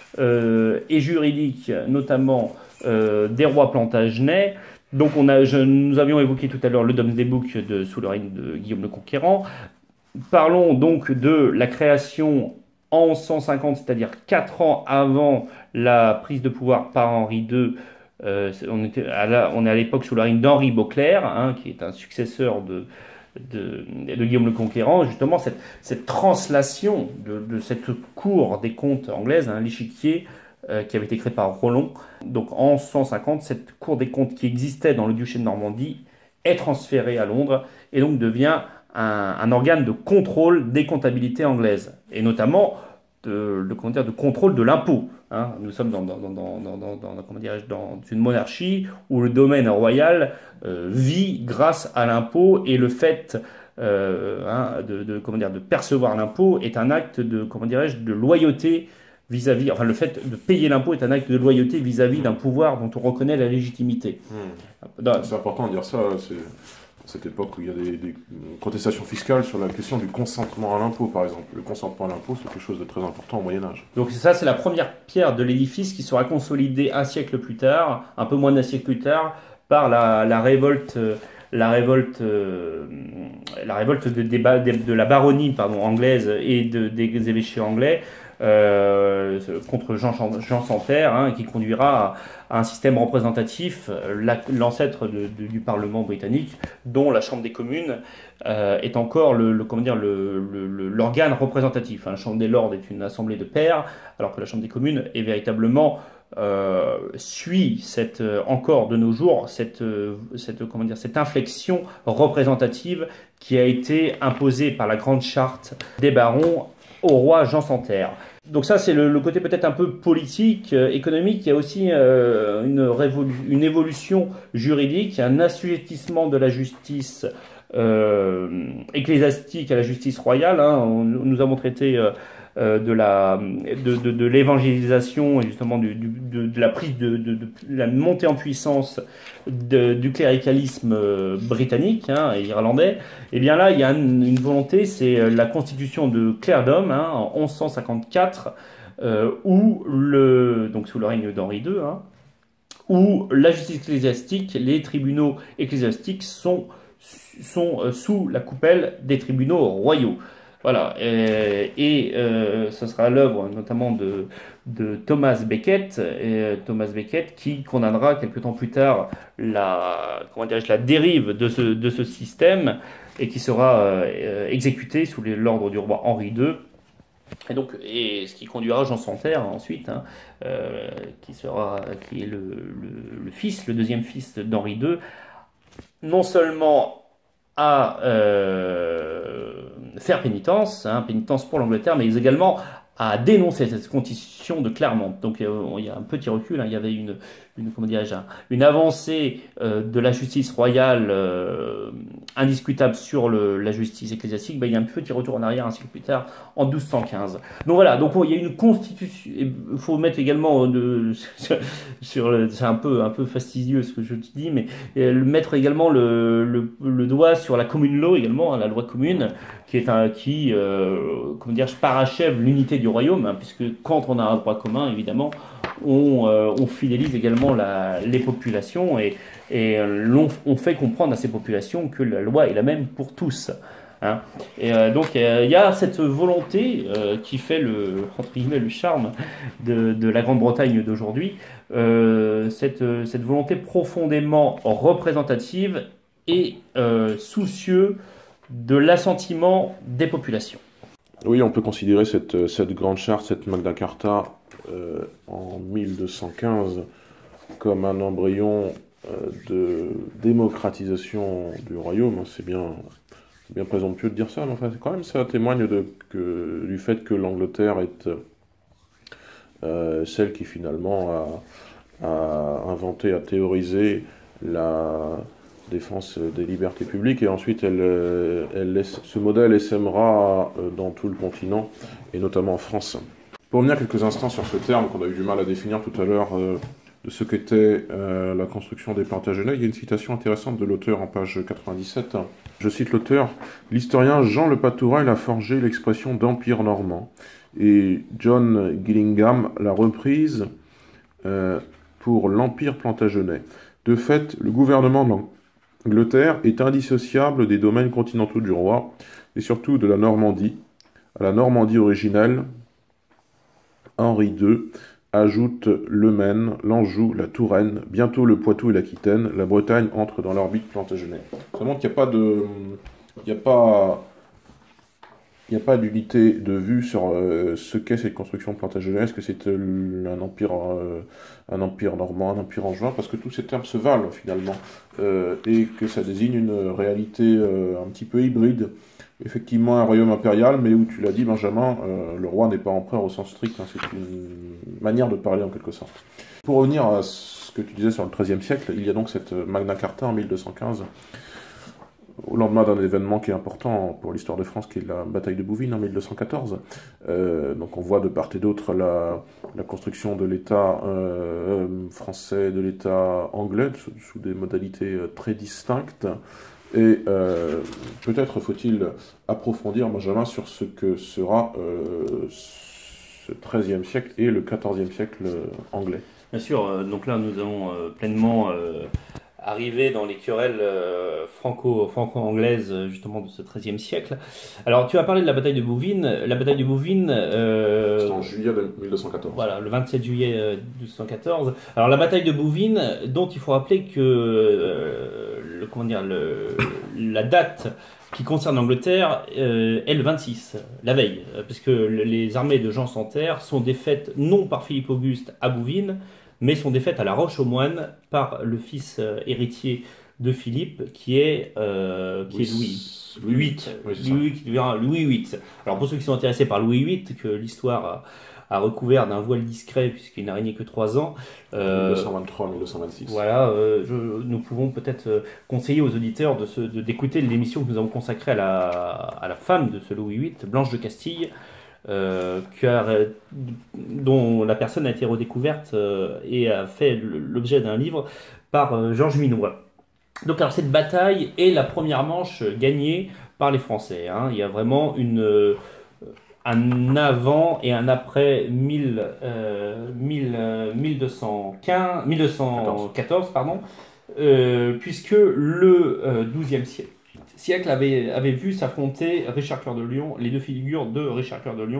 euh, et juridique, notamment euh, des rois Plantagenets. Donc, on a, je, nous avions évoqué tout à l'heure le Domesday Book de, sous le règne de Guillaume le Conquérant. Parlons donc de la création en onze cent cinquante, c'est-à-dire quatre ans avant la prise de pouvoir par Henri deux. Euh, on, était à la, on est à l'époque sous le règne d'Henri Beauclerc, hein, qui est un successeur de, de, de Guillaume le Conquérant. Justement, cette, cette translation de, de cette cour des comptes anglaise, hein, l'échiquier, euh, qui avait été créé par Rollon. Donc en onze cent cinquante, cette cour des comptes qui existait dans le duché de Normandie est transférée à Londres et donc devient un, un organe de contrôle des comptabilités anglaises, et notamment de, de, comment dire, de contrôle de l'impôt. Hein. Nous sommes dans, dans, dans, dans, dans, dans, comment dans une monarchie où le domaine royal euh, vit grâce à l'impôt, et le fait euh, hein, de, de, comment dire, de percevoir l'impôt est un acte de, comment dirais-je, de loyauté vis-à-vis, enfin le fait de payer l'impôt est un acte de loyauté vis-à-vis d'un pouvoir dont on reconnaît la légitimité. Mmh. C'est important de dire ça, c'est cette époque où il y a des, des protestations fiscales sur la question du consentement à l'impôt, par exemple. Le consentement à l'impôt, c'est quelque chose de très important au Moyen-Âge. Donc ça, c'est la première pierre de l'édifice qui sera consolidée un siècle plus tard, un peu moins d'un siècle plus tard, par la, la révolte, la révolte, euh, la révolte de, de, de, de la baronnie pardon, anglaise et de, des évêchés anglais, Euh, contre Jean, Jean Santerre, hein, qui conduira à, à un système représentatif, l'ancêtre du Parlement britannique, dont la Chambre des communes euh, est encore le, le, comment dire, le, le, l'organe représentatif. Hein. La Chambre des lords est une assemblée de pairs, alors que la Chambre des communes est véritablement euh, suit cette, euh, encore de nos jours cette, euh, cette, comment dire, cette inflexion représentative qui a été imposée par la Grande Charte des barons au roi Jean Santerre. Donc ça, c'est le, le côté peut-être un peu politique, euh, économique. Il y a aussi euh, une, une évolution juridique, un assujettissement de la justice euh, ecclésiastique à la justice royale. Hein. On, nous avons traité euh, euh, de la de, de, de l'évangélisation et justement du, du, de, de la prise de, de, de la montée en puissance de, du cléricalisme euh, britannique hein, et irlandais. Et bien là, il y a une, une volonté, c'est la constitution de clergdom hein, en onze cent cinquante-quatre, euh, où le donc sous le règne d'Henri deux, hein, où la justice ecclésiastique, les tribunaux ecclésiastiques sont sont euh, sous la coupelle des tribunaux royaux. Voilà, et, et euh, ce sera l'œuvre notamment de, de Thomas Becket, et Thomas Becket qui condamnera quelque temps plus tard la, comment dirais-je, la dérive de ce, de ce système et qui sera euh, exécuté sous l'ordre du roi Henri deux. Et donc, et ce qui conduira Jean Santerre ensuite, hein, euh, qui sera, qui est le, le, le fils, le deuxième fils d'Henri deux, non seulement à euh, faire pénitence, hein, pénitence pour l'Angleterre, mais également à dénoncer cette constitution de Clermont. Donc euh, il y a un petit recul, hein, il y avait une, une, comment dirais-je, une avancée euh, de la justice royale euh, indiscutable sur le, la justice ecclésiastique, ben, il y a un petit retour en arrière un siècle plus tard, en douze cent quinze. Donc voilà, donc il y a une constitution. Il faut mettre également de, sur le, c'est un peu un peu fastidieux ce que je te dis, mais euh, mettre également le, le, le doigt sur la commune law également, hein, la loi commune, qui est un qui euh, comment dire, parachève l'unité du royaume, hein, puisque quand on a un droit commun, évidemment, on, euh, on fidélise également la, les populations et, et l'on, on fait comprendre à ces populations que la loi est la même pour tous. Hein. Et euh, donc il euh, y a cette volonté euh, qui fait le, entre guillemets, le charme de, de la Grande-Bretagne d'aujourd'hui, euh, cette, cette volonté profondément représentative et euh, soucieux de l'assentiment des populations. Oui, on peut considérer cette, cette grande charte, cette Magna Carta euh, en mille deux cent quinze comme un embryon euh, de démocratisation du royaume. C'est bien, bien présomptueux de dire ça, mais enfin, quand même, ça témoigne de, que, du fait que l'Angleterre est euh, celle qui finalement a, a inventé, a théorisé la défense des libertés publiques, et ensuite elle, elle laisse, ce modèle essaimera dans tout le continent, et notamment en France. Pour revenir quelques instants sur ce terme qu'on a eu du mal à définir tout à l'heure, euh, de ce qu'était euh, la construction des Plantagenets, il y a une citation intéressante de l'auteur en page quatre-vingt-dix-sept. Je cite l'auteur: « L'historien Jean Le Patourail a forgé l'expression d'empire normand, et John Gillingham l'a reprise euh, pour l'empire plantagenet. De fait, le gouvernement de l'Angleterre est indissociable des domaines continentaux du roi, et surtout de la Normandie. À la Normandie originelle, Henri deux ajoute le Maine, l'Anjou, la Touraine, bientôt le Poitou et l'Aquitaine. La Bretagne entre dans l'orbite plantagenet. » Ça montre qu'il n'y a pas de, il n'y a pas, il n'y a pas d'unité de vue sur euh, ce qu'est cette construction plantagenet. Est-ce que c'est euh, un empire, euh, un empire normand, un empire angevin, parce que tous ces termes se valent finalement, euh, et que ça désigne une réalité euh, un petit peu hybride. Effectivement, un royaume impérial, mais où, tu l'as dit, Benjamin, euh, le roi n'est pas empereur au sens strict, hein, c'est une manière de parler en quelque sorte. Pour revenir à ce que tu disais sur le treizième siècle, il y a donc cette Magna Carta en mille deux cent quinze, au lendemain d'un événement qui est important pour l'histoire de France, qui est la bataille de Bouvines en mille deux cent quatorze. Euh, donc on voit de part et d'autre la, la construction de l'État euh, français, de l'État anglais, sous, sous des modalités très distinctes. Et euh, peut-être faut-il approfondir, Benjamin, sur ce que sera euh, ce treizième siècle et le quatorzième siècle anglais. Bien sûr, euh, donc là nous allons euh, pleinement euh, arriver dans les querelles euh, franco, franco-anglaises justement de ce treizième siècle. Alors tu as parlé de la bataille de Bouvines. La bataille de Bouvines... Euh, C'est en juillet mille deux cent quatorze. Voilà, le vingt-sept juillet euh, mille deux cent quatorze. Alors la bataille de Bouvines, dont il faut rappeler que euh, le, comment dire, le, la date qui concerne l'Angleterre euh, est le vingt-six, la veille, puisque les armées de Jean sans Terre sont défaites non par Philippe Auguste à Bouvines, mais sont défaites à La Roche-aux-Moines par le fils euh, héritier de Philippe, qui est, euh, qui oui, est Louis. Louis huit. Oui, Louis, qui deviendra Louis huit. Alors pour ceux qui sont intéressés par Louis huit, que l'histoire a, a recouvert d'un voile discret, puisqu'il n'a régné que trois ans. Euh, mille deux cent vingt-trois mille deux cent vingt-six. Voilà, euh, je, nous pouvons peut-être conseiller aux auditeurs de se, de, d'écouter l'émission que nous avons consacrée à la, à la femme de ce Louis huit, Blanche de Castille, Euh, car, dont la personne a été redécouverte euh, et a fait l'objet d'un livre par euh, Georges Minois. Donc alors cette bataille est la première manche gagnée par les Français. Hein. Il y a vraiment une, euh, un avant et un après mille, euh, mille, euh, mille deux cent quinze, mille deux cent quatorze, pardon, euh, puisque le euh, douzième siècle siècle avait, avait vu s'affronter Richard Cœur de Lion, les deux figures de Richard Cœur de Lion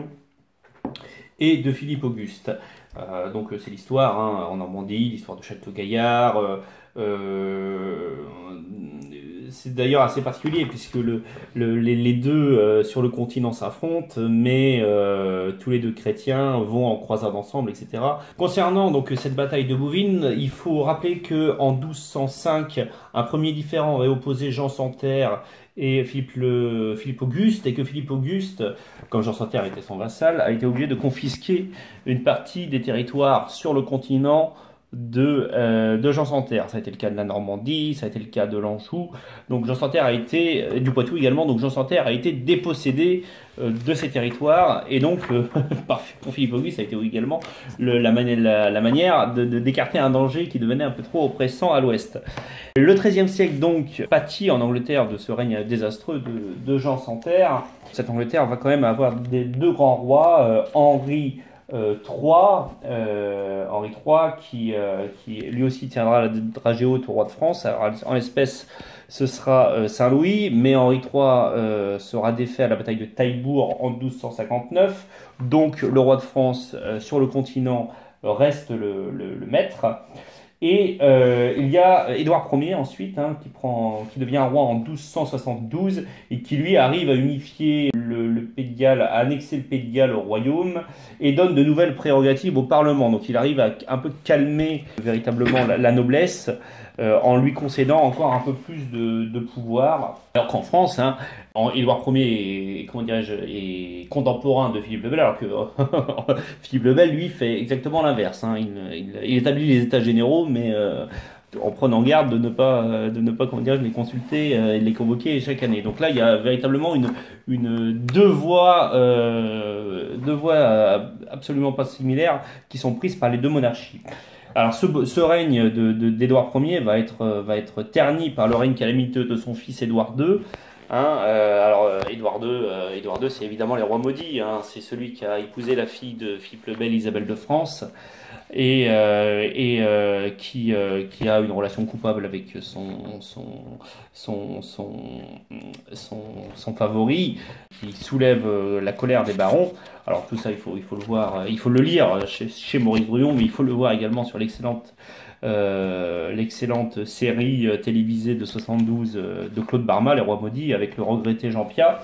et de Philippe Auguste. Euh, donc c'est l'histoire hein, en Normandie, l'histoire de Château-Gaillard. Euh, euh, c'est d'ailleurs assez particulier puisque le, le, les, les deux euh, sur le continent s'affrontent, mais euh, tous les deux chrétiens vont en croisade ensemble, et cetera. Concernant donc cette bataille de Bouvines, il faut rappeler que en douze cent cinq, un premier différend avait opposé Jean sans Terre et Philippe, le, Philippe Auguste, et que Philippe Auguste, comme Jean sans Terre était son vassal, a été obligé de confisquer une partie des territoires sur le continent de, euh, de Jean Santerre. Ça a été le cas de la Normandie, ça a été le cas de l'Anjou. Donc Jean Santerre a été, et du Poitou également, donc Jean Santerre a été dépossédé euh, de ces territoires. Et donc, euh, pour Philippe Auguste, ça a été également le- la, mani- la- la manière de, de- d'écarter un danger qui devenait un peu trop oppressant à l'ouest. Le treizième siècle, donc, pâtit en Angleterre de ce règne désastreux de, de Jean Santerre. Cette Angleterre va quand même avoir des deux grands rois, euh, Henri euh, trois, euh, Henri trois qui, euh, qui lui aussi tiendra la dragée haute au roi de France. Alors, en l'espèce, ce sera euh, Saint-Louis, mais Henri trois euh, sera défait à la bataille de Taillebourg en douze cent cinquante-neuf. Donc le roi de France euh, sur le continent reste le, le, le maître. Et euh, il y a Édouard Ier ensuite, hein, qui, prend, qui devient roi en douze cent soixante-douze et qui lui arrive à unifier le, le Pays de Galles, à annexer le Pays de Galles au royaume et donne de nouvelles prérogatives au Parlement. Donc il arrive à un peu calmer véritablement la, la noblesse euh, en lui concédant encore un peu plus de, de pouvoir. Alors qu'en France, hein, en- Édouard Ier est, comment dirais-je, est contemporain de Philippe le Bel, alors que Philippe le Bel, lui, fait exactement l'inverse. Hein. Il, il- il établit les états généraux, mais euh, en prenant garde de ne pas, euh, de ne pas comment dirais-je, les consulter euh, et de les convoquer chaque année. Donc là, il y a véritablement une, une, deux voies, euh, deux voies euh, absolument pas similaires qui sont prises par les deux monarchies. Alors ce, ce règne de, de, d'Édouard Ier va être, euh, va être terni par le règne calamiteux de son fils Édouard deux. Hein, euh, alors euh, Édouard deux, euh, Édouard deux, c'est évidemment les rois maudits. Hein, c'est celui qui a épousé la fille de Philippe le Bel, Isabelle de France, et, euh, et euh, qui, euh, qui a une relation coupable avec son, son, son, son, son, son favori, qui soulève euh, la colère des barons. Alors tout ça, il faut, il faut le voir, il faut le lire chez, chez Maurice Druon, mais il faut le voir également sur l'excellente euh, l'excellente série euh, télévisée de soixante-douze euh, de Claude Barma, Les Rois Maudits, avec le regretté Jean Piat.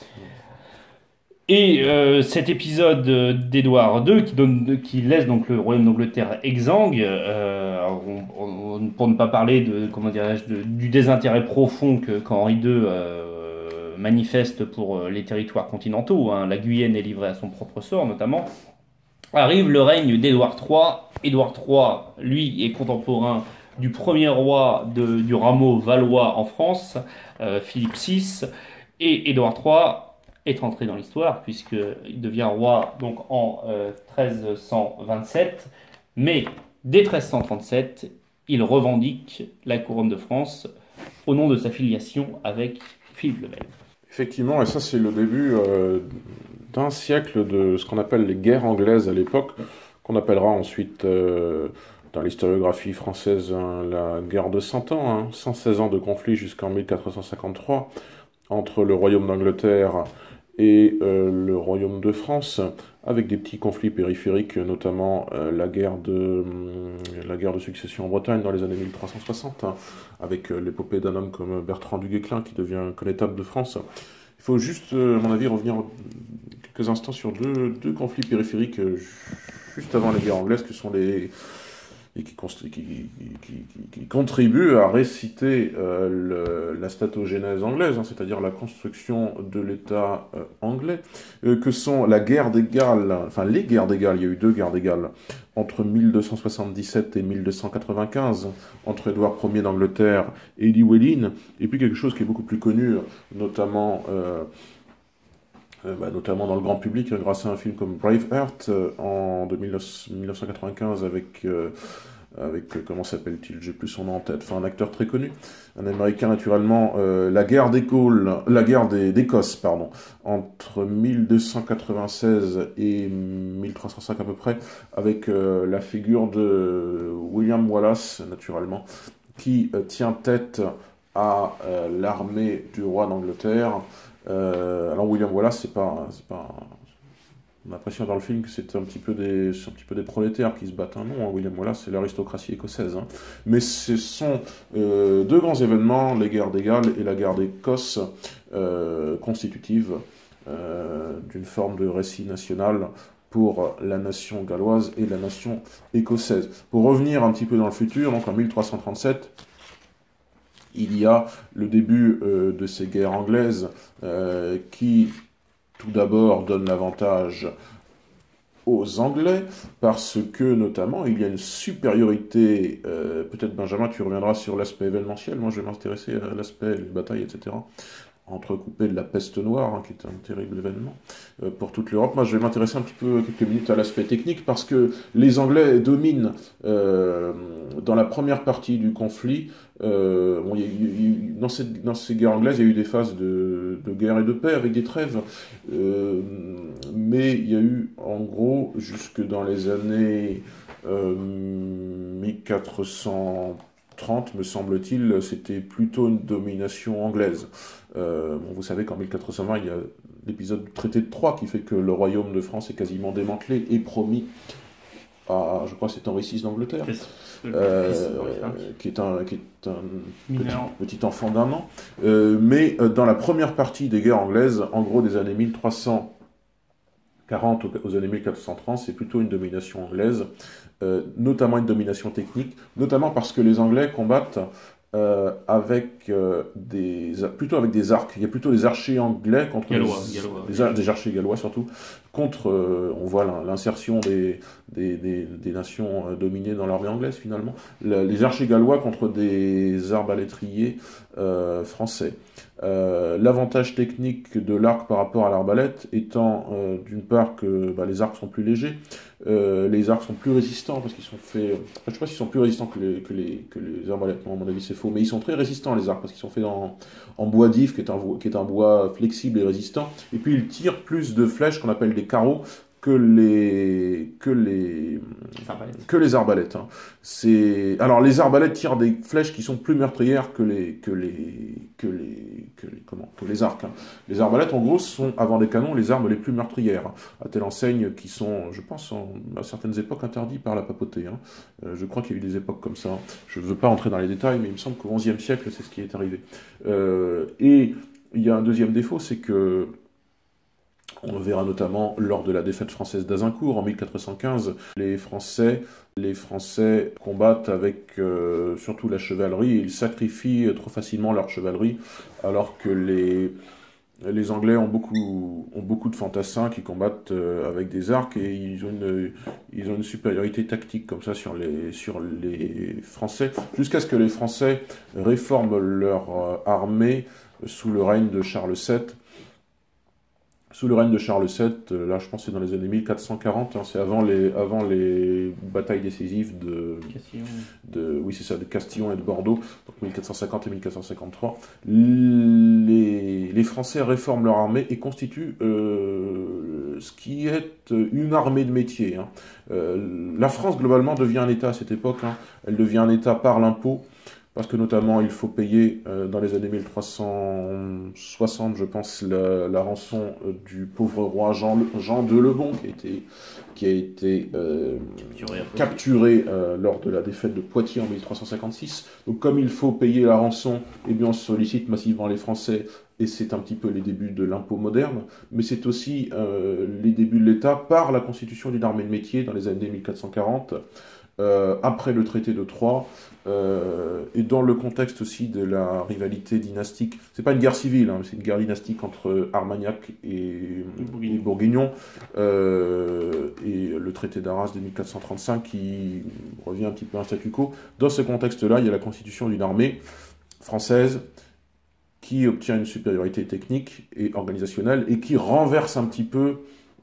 Et euh, cet épisode d'Édouard deux qui, donne, qui laisse donc le royaume d'Angleterre exsangue, euh, on- on- pour ne pas parler de, comment dirais-je, de- du désintérêt profond que qu'Henri deux euh, manifeste pour euh, les territoires continentaux, hein, la Guyenne est livrée à son propre sort notamment, arrive le règne d'Édouard trois. Édouard trois, lui, est contemporain du premier roi de- du rameau valois en France, euh, Philippe six, et Édouard trois est entré dans l'histoire puisqu'il devient roi donc en euh, treize cent vingt-sept, mais dès treize cent trente-sept, il revendique la couronne de France au nom de sa filiation avec Philippe le Bel. Effectivement, et ça c'est le début euh, d'un siècle de ce qu'on appelle les guerres anglaises à l'époque, qu'on appellera ensuite euh, dans l'historiographie française hein, la guerre de Cent Ans, hein, cent seize ans de conflit jusqu'en mille quatre cent cinquante-trois entre le royaume d'Angleterre et euh, le royaume de France, avec des petits conflits périphériques, notamment euh, la, guerre de, euh, la guerre de succession en Bretagne dans les années mille trois cent soixante, hein, avec euh, l'épopée d'un homme comme Bertrand du Guesclin qui devient connétable de France. Il faut juste, euh, à mon avis, revenir quelques instants sur deux, deux conflits périphériques euh, juste avant les guerres anglaises, que sont les... et qui, qui, qui, qui, qui contribue à réciter euh, le, la statogénèse anglaise, hein, c'est-à-dire la construction de l'État euh, anglais, euh, que sont la guerre des Galles, enfin les guerres des Galles, il y a eu deux guerres des Galles, entre mille deux cent soixante-dix-sept et mille deux cent quatre-vingt-quinze, entre Édouard Ier d'Angleterre et Llywelyn, et puis quelque chose qui est beaucoup plus connu, notamment... Euh, Euh, bah, notamment dans le grand public, hein, grâce à un film comme Braveheart euh, en de mille neuf cent quatre-vingt-quinze avec, euh, avec euh, comment s'appelle-t-il, j'ai plus son nom en tête, enfin un acteur très connu, un américain naturellement, euh, la guerre des Gaules, la guerre des, d'Écosse, pardon, entre mille deux cent quatre-vingt-seize et mille trois cent cinq à peu près, avec euh, la figure de William Wallace, naturellement, qui euh, tient tête à euh, l'armée du roi d'Angleterre. Euh, alors William Wallace, c'est pas, c'est pas, on a l'impression dans le film que c'est un petit peu des, c'est un petit peu des prolétaires qui se battent. Non, hein, William Wallace, c'est l'aristocratie écossaise. Hein. Mais ce sont euh, deux grands événements, les guerres des Galles et la guerre d'Écosse, euh, constitutives euh, d'une forme de récit national pour la nation galloise et la nation écossaise. Pour revenir un petit peu dans le futur, donc en mille trois cent trente-sept. Il y a le début euh, de ces guerres anglaises euh, qui, tout d'abord, donnent l'avantage aux Anglais, parce que notamment il y a une supériorité, euh, peut-être Benjamin tu reviendras sur l'aspect événementiel, moi je vais m'intéresser à l'aspect, les batailles, et cetera, entrecoupé de la peste noire, hein, qui est un terrible événement euh, pour toute l'Europe. Moi, je vais m'intéresser un petit peu, quelques minutes, à l'aspect technique, parce que les Anglais dominent euh, dans la première partie du conflit. Euh, bon, y a, y, y, dans, ces, dans ces guerres anglaises, il y a eu des phases de, de guerre et de paix avec des trêves, euh, mais il y a eu, en gros, jusque dans les années euh, mille quatre cent trente, me semble-t-il, c'était plutôt une domination anglaise. Euh, bon, vous savez qu'en mille quatre cent vingt, il y a l'épisode du traité de Troyes qui fait que le royaume de France est quasiment démantelé et promis à, je crois que c'est Henri six d'Angleterre, euh, qui est un, qui est un petit, petit enfant d'un an. Euh, mais euh, dans la première partie des guerres anglaises, en gros des années mille trois cent quarante aux années mille quatre cent trente, c'est plutôt une domination anglaise, euh, notamment une domination technique, notamment parce que les Anglais combattent Euh, avec euh, des plutôt avec des arcs. Il y a plutôt des archers anglais contre Gallois, les, Gallois, des, ar des archers gallois surtout contre. Euh, on voit l'insertion des, des, des, des nations euh, dominées dans l'armée anglaise finalement. Le, les archers gallois contre des arbalétriers euh, français. Euh, L'avantage technique de l'arc par rapport à l'arbalète étant euh, d'une part que bah, les arcs sont plus légers, euh, les arcs sont plus résistants parce qu'ils sont faits. Enfin, je ne sais pas s'ils sont plus résistants que les, que les, que les arbalètes, non, à mon avis c'est faux, mais ils sont très résistants les arcs parce qu'ils sont faits en, en bois d'if qui est, un, qui est un bois flexible et résistant, et puis ils tirent plus de flèches qu'on appelle des carreaux que les que les que les arbalètes. Hein. C'est alors les arbalètes tirent des flèches qui sont plus meurtrières que les que les que les que les comment que les arcs. Hein. Les arbalètes en gros sont avant des canons les armes les plus meurtrières, à telle enseigne qui sont, je pense, en, à certaines époques interdites par la papauté. Hein. Euh, je crois qu'il y a eu des époques comme ça. Hein. Je ne veux pas entrer dans les détails, mais il me semble qu'au onzième siècle c'est ce qui est arrivé. Euh, et il y a un deuxième défaut, c'est que on le verra notamment lors de la défaite française d'Azincourt en mille quatre cent quinze. Les Français, les Français combattent avec euh, surtout la chevalerie et ils sacrifient trop facilement leur chevalerie, alors que les, les Anglais ont beaucoup, ont beaucoup de fantassins qui combattent euh, avec des arcs et ils ont, une, ils ont une supériorité tactique comme ça sur les, sur les Français, jusqu'à ce que les Français réforment leur euh, armée sous le règne de Charles sept. Sous le règne de Charles sept, là je pense que c'est dans les années mille quatre cent quarante, hein, c'est avant les, avant les batailles décisives de, de, oui, c'est ça, de Castillon et de Bordeaux, donc mille quatre cent cinquante et mille quatre cent cinquante-trois. Les, les Français réforment leur armée et constituent euh, ce qui est une armée de métier. Hein. Euh, la France globalement devient un État à cette époque, hein. Elle devient un État par l'impôt, parce que notamment il faut payer euh, dans les années mille trois cent soixante, je pense, la, la rançon euh, du pauvre roi Jean, Jean de Lebon, qui a été, qui a été euh, capturé, capturé euh, lors de la défaite de Poitiers en mille trois cent cinquante-six. Donc comme il faut payer la rançon, eh bien on sollicite massivement les Français, et c'est un petit peu les débuts de l'impôt moderne, mais c'est aussi euh, les débuts de l'État par la constitution d'une armée de métier dans les années mille quatre cent quarante, euh, après le traité de Troyes, Euh, et dans le contexte aussi de la rivalité dynastique, c'est pas une guerre civile, hein, c'est une guerre dynastique entre Armagnac et, et Bourguignon, euh, et le traité d'Arras de mille quatre cent trente-cinq qui revient un petit peu à un statu quo. Dans ce contexte-là, il y a la constitution d'une armée française qui obtient une supériorité technique et organisationnelle et qui renverse un petit peu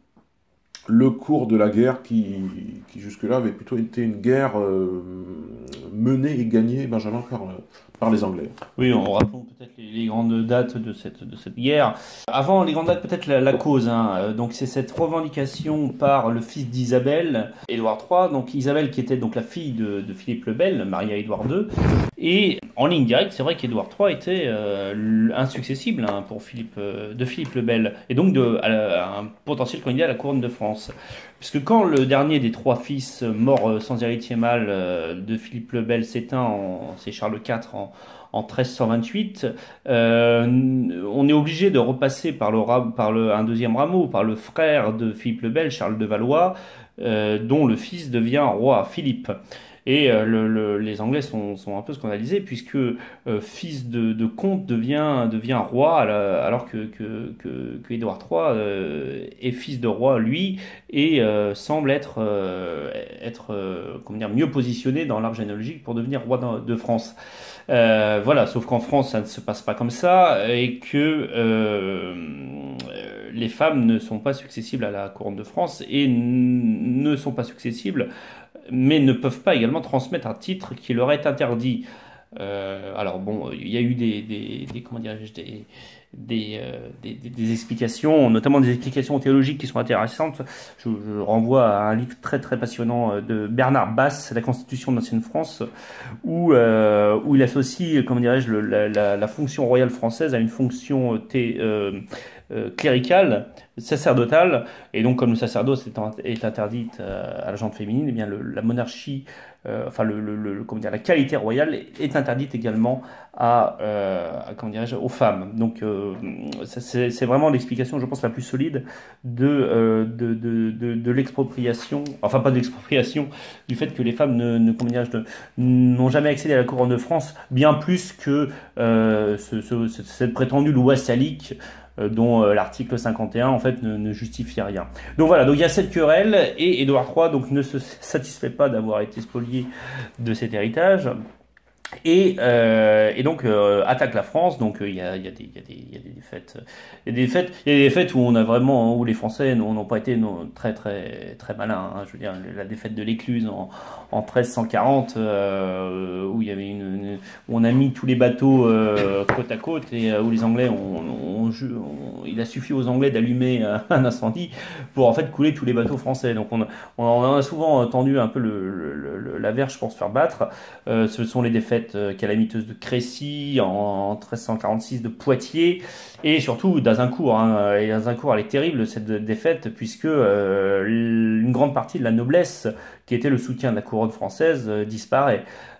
le cours de la guerre qui, qui jusque-là avait plutôt été une guerre euh, menée et gagnée, Benjamin, par, par les Anglais. Oui, on rappelle peut-être les, les grandes dates de cette, de cette guerre. Avant les grandes dates, peut-être la, la cause. Hein. Donc c'est cette revendication par le fils d'Isabelle, Édouard trois. Donc Isabelle qui était donc la fille de, de Philippe le Bel, mariée à Édouard deux. Et en ligne directe, c'est vrai qu'Édouard trois était euh, insuccessible hein, pour Philippe, euh, de Philippe le Bel, et donc de, à, à un potentiel candidat à la couronne de France. Puisque quand le dernier des trois fils morts sans héritier mâle euh, de Philippe le Bel s'éteint, c'est Charles quatre en, en treize cent vingt-huit, euh, on est obligé de repasser par, le, par le, un deuxième rameau, par le frère de Philippe le Bel, Charles de Valois, euh, dont le fils devient roi, Philippe. Et euh, le, le, les Anglais sont, sont un peu scandalisés puisque euh, fils de, de comte devient, devient roi alors que, que, que, que Édouard trois euh, est fils de roi lui et euh, semble être, euh, être euh, comment dire, mieux positionné dans l'arbre généalogique pour devenir roi de, de France. Euh, voilà, sauf qu'en France ça ne se passe pas comme ça et que euh, les femmes ne sont pas successibles à la couronne de France et ne sont pas successibles mais ne peuvent pas également transmettre un titre qui leur est interdit. Euh, alors bon, il y a eu des, des, des comment dirais-je, des, des, euh, des, des explications, notamment des explications théologiques qui sont intéressantes. Je, je renvoie à un livre très très passionnant de Bernard Basse, La Constitution de l'Ancienne France, où, euh, où il associe, comment dirais-je, le, la, la, la fonction royale française à une fonction thé, euh, euh, cléricale, sacerdotale, et donc comme le sacerdoce est, est interdite à la gente féminine, et bien le, la monarchie, euh, enfin le, le, le, comment dire, la qualité royale est interdite également à, euh, à comment dirais-je, aux femmes. Donc euh, c'est, c'est vraiment l'explication, je pense, la plus solide de, euh, de, de, de, de l'expropriation, enfin pas de l'expropriation, du fait que les femmes ne, ne, comment dirais-je, n'ont jamais accédé à la couronne de France, bien plus que euh, ce, ce, cette prétendue loi salique dont euh, l'article cinquante et un en fait ne, ne justifie rien. Donc voilà, donc il y a cette querelle et Édouard trois donc ne se satisfait pas d'avoir été spolié de cet héritage. Et, euh, et donc euh, attaque la France. Donc il euh, y, a, y, a y, y a des défaites, il y a des défaites, il y a des défaites où on a vraiment, où les Français n'ont pas été non, très très très malins. Hein. Je veux dire la défaite de l'Écluse en, en treize cent quarante, euh, où il y avait une, une, où on a mis tous les bateaux euh, côte à côte et euh, où les Anglais ont, ont, ont, ont, il a suffi aux Anglais d'allumer un incendie pour en fait couler tous les bateaux français. Donc on, on a souvent tendu un peu le, le, le, la verge pour se faire battre. Euh, ce sont les défaites calamiteuse de Crécy, en treize cent quarante-six de Poitiers, et surtout d'Azincourt. Hein. Et Azincourt, elle est terrible cette défaite, puisque euh, une grande partie de la noblesse, qui était le soutien de la couronne française, euh, disparaît.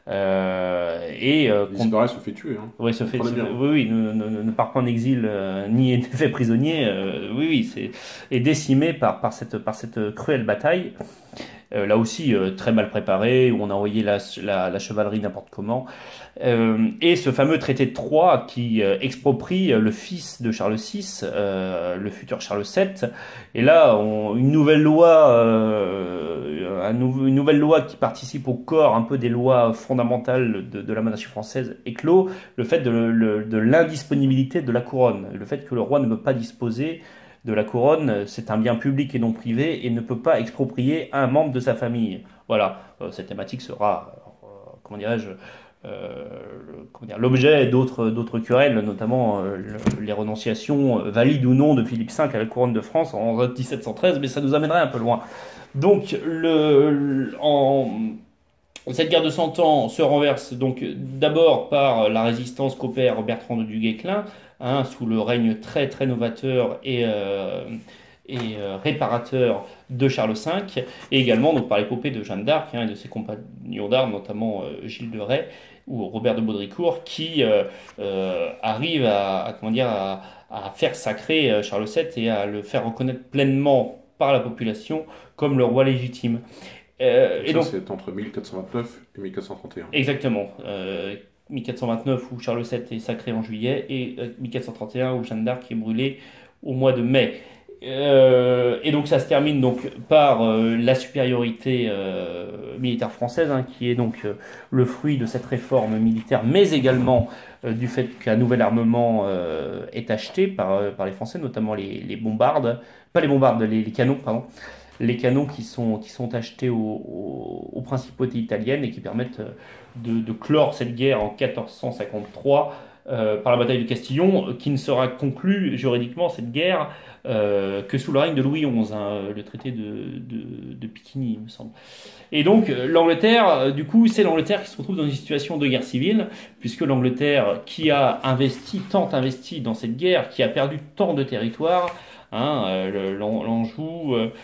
Euh, et euh, disparaît, se fait tuer. Hein. Oui, se fait, se, oui, oui, ne, ne, ne part pas en exil, euh, ni n'est fait prisonnier. Euh, oui, oui, c'est est décimé par par cette par cette cruelle bataille. Euh, là aussi euh, très mal préparé, où on a envoyé la, la, la chevalerie n'importe comment. Euh, et ce fameux traité de Troyes qui euh, exproprie le fils de Charles six, euh, le futur Charles sept. Et là, on, une nouvelle loi, euh, un nou une nouvelle loi qui participe au corps un peu des lois fondamentales de, de la monarchie française éclos, le fait de, le, de l'indisponibilité de la couronne, le fait que le roi ne peut pas disposer de la couronne, c'est un bien public et non privé et ne peut pas exproprier un membre de sa famille. Voilà, euh, cette thématique sera, euh, comment dirais-je, euh, l'objet d'autres d'autres querelles, notamment euh, le, les renonciations euh, valides ou non de Philippe cinq à la couronne de France en dix-sept cent treize, mais ça nous amènerait un peu loin. Donc, le, le en cette guerre de Cent Ans se renverse donc d'abord par la résistance qu'opère Bertrand de Duguesclin, hein, sous le règne très très novateur et, euh, et euh, réparateur de Charles cinq, et également donc par l'épopée de Jeanne d'Arc, hein, et de ses compagnons d'armes, notamment euh, Gilles de Rais ou Robert de Baudricourt, qui euh, euh, arrivent à, à, comment dire, à, à faire sacrer Charles sept et à le faire reconnaître pleinement par la population comme le roi légitime. Euh, et ça, donc, c'est entre mille quatre cent vingt-neuf et mille quatre cent trente et un. Exactement. Euh, mille quatre cent vingt-neuf où Charles sept est sacré en juillet et euh, mille quatre cent trente et un où Jeanne d'Arc est brûlée au mois de mai. Euh, et donc ça se termine donc par euh, la supériorité euh, militaire française, hein, qui est donc euh, le fruit de cette réforme militaire, mais également euh, du fait qu'un nouvel armement euh, est acheté par, euh, par les Français, notamment les, les bombardes, pas les bombardes, les, les canons, pardon. Les canons qui sont, qui sont achetés aux, aux, aux principautés italiennes et qui permettent de, de clore cette guerre en quatorze cent cinquante-trois euh, par la bataille de Castillon, qui ne sera conclue juridiquement, cette guerre, euh, que sous le règne de Louis onze, hein, le traité de, de, de Piquigny, il me semble. Et donc l'Angleterre, du coup, c'est l'Angleterre qui se retrouve dans une situation de guerre civile, puisque l'Angleterre, qui a investi, tant investi dans cette guerre, qui a perdu tant de territoires, hein, euh, l'Anjou, euh,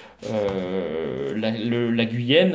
euh, la, le, la Guyenne,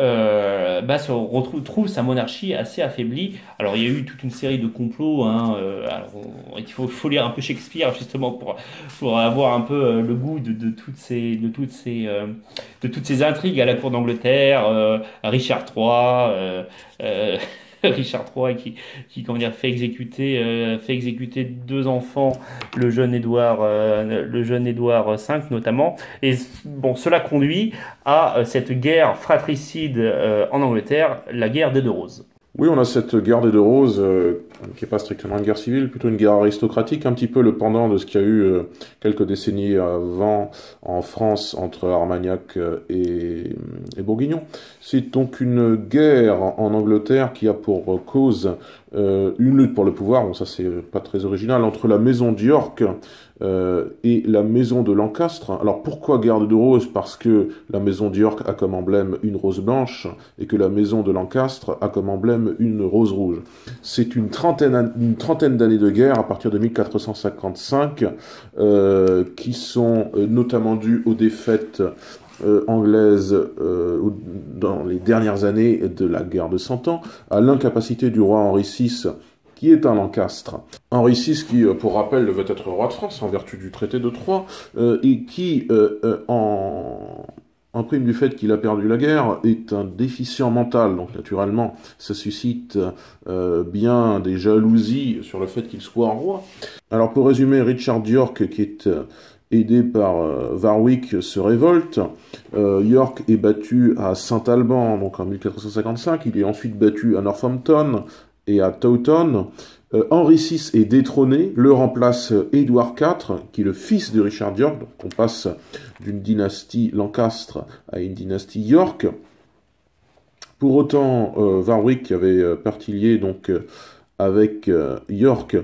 euh, bah, se retrouve, trouve sa monarchie assez affaiblie. Alors il y a eu toute une série de complots, hein, euh, alors, on, il faut, faut lire un peu Shakespeare justement pour, pour avoir un peu euh, le goût de, de toutes ces, de toutes ces, euh, de toutes ces intrigues à la cour d'Angleterre, euh, Richard trois, euh, euh, Richard trois qui, qui comment dire, fait exécuter, euh, fait exécuter deux enfants, le jeune Édouard, euh, le jeune Édouard cinq notamment. Et bon, cela conduit à euh, cette guerre fratricide euh, en Angleterre, la guerre des Deux Roses. Oui, on a cette guerre des Deux Roses, euh, qui n'est pas strictement une guerre civile, plutôt une guerre aristocratique, un petit peu le pendant de ce qu'il y a eu euh, quelques décennies avant en France entre Armagnac et, et Bourguignon. C'est donc une guerre en, en Angleterre qui a pour cause euh, une lutte pour le pouvoir, bon ça c'est pas très original, entre la maison d'York euh, et la maison de Lancastre. Alors pourquoi guerre des Deux Roses? Parce que la maison d'York a comme emblème une rose blanche et que la maison de Lancastre a comme emblème une rose rouge. C'est une trentaine, une trentaine d'années de guerre à partir de mille quatre cent cinquante-cinq euh, qui sont euh, notamment dues aux défaites Euh, anglaise euh, dans les dernières années de la guerre de Cent Ans, à l'incapacité du roi Henri six, qui est un Lancastre. Henri six qui, pour rappel, devait être roi de France en vertu du traité de Troyes, euh, et qui, euh, euh, en... en prime du fait qu'il a perdu la guerre, est un déficient mental. Donc naturellement, ça suscite euh, bien des jalousies sur le fait qu'il soit roi. Alors pour résumer, Richard York, qui est euh, aidé par euh, Warwick, se révolte. Euh, York est battu à Saint-Alban, donc en mille quatre cent cinquante-cinq. Il est ensuite battu à Northampton et à Taunton. Euh, Henri six est détrôné, le remplace Édouard quatre, qui est le fils de Richard York. Donc on passe d'une dynastie Lancastre à une dynastie York. Pour autant, euh, Warwick, qui avait euh, parti lié donc euh, avec euh, York,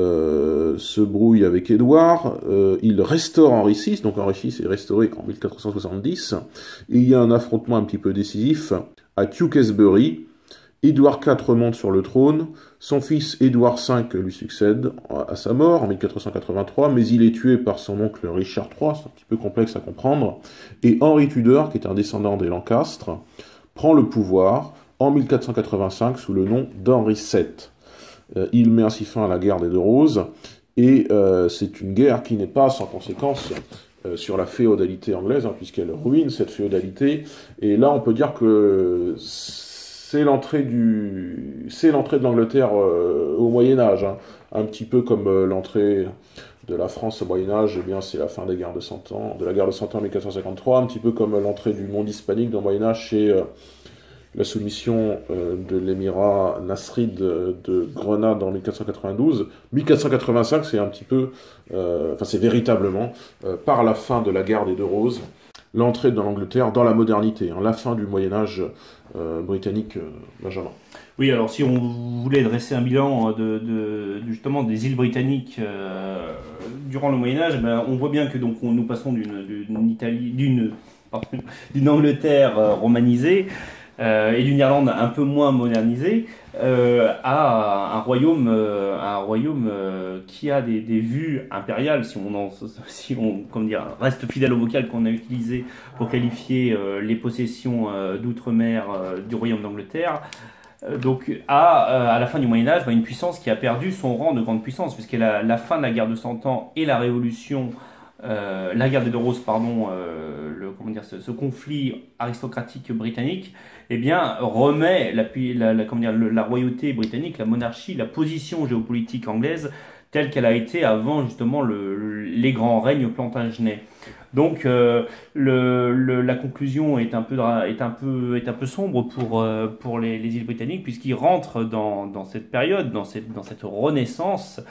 euh, se brouille avec Édouard, euh, il restaure Henri six, donc Henri six est restauré en mille quatre cent soixante-dix, et il y a un affrontement un petit peu décisif à Tewkesbury. Édouard quatre remonte sur le trône, son fils Édouard cinq lui succède à sa mort en mille quatre cent quatre-vingt-trois, mais il est tué par son oncle Richard trois, c'est un petit peu complexe à comprendre, et Henri Tudor, qui est un descendant des Lancastres, prend le pouvoir en mille quatre cent quatre-vingt-cinq sous le nom d'Henri sept. Euh, il met ainsi fin à la guerre des Deux Roses, et euh, c'est une guerre qui n'est pas sans conséquence euh, sur la féodalité anglaise, hein, puisqu'elle ruine cette féodalité, et là on peut dire que c'est l'entrée du, c'est l'entrée de l'Angleterre euh, au Moyen-Âge, hein, un petit peu comme euh, l'entrée de la France au Moyen-Âge, eh bien c'est la fin des guerres de Cent Ans, de la guerre de Cent Ans en mille quatre cent cinquante-trois, un petit peu comme l'entrée du monde hispanique dans le Moyen-Âge chez euh, la soumission euh, de l'émirat nasride de, de Grenade en mille quatre cent quatre-vingt-douze. mille quatre cent quatre-vingt-cinq, c'est un petit peu, euh, enfin c'est véritablement, euh, par la fin de la guerre des Deux Roses, l'entrée de l'Angleterre dans la modernité, hein, la fin du Moyen-Âge euh, britannique, euh, Benjamin. Oui, alors si on voulait dresser un bilan de, de, de justement des îles britanniques euh, durant le Moyen-Âge, ben, on voit bien que donc on, nous passons d'une, d'une Italie, d'une, pardon, d'une Angleterre euh, romanisée, Euh, et d'une Irlande un peu moins modernisée, euh, à un royaume, euh, un royaume euh, qui a des, des vues impériales, si on, en, si on comment dire, reste fidèle au vocal qu'on a utilisé pour qualifier euh, les possessions euh, d'outre-mer euh, du royaume d'Angleterre. Euh, donc à, à la fin du Moyen-Âge, bah, une puissance qui a perdu son rang de grande puissance, puisque la, la fin de la guerre de Cent Ans et la Révolution, euh, la guerre des Deux Roses, pardon, euh, le, comment dire, ce, ce conflit aristocratique britannique, eh bien, remet la, la, la, comment dire, le, la royauté britannique, la monarchie, la position géopolitique anglaise telle qu'elle a été avant justement le, le, les grands règnes plantagenets. Donc euh, le, le, la conclusion est un peu, est un peu, est un peu sombre pour, euh, pour les, les îles britanniques, puisqu'ils rentrent dans, dans cette période, dans cette, dans cette renaissance,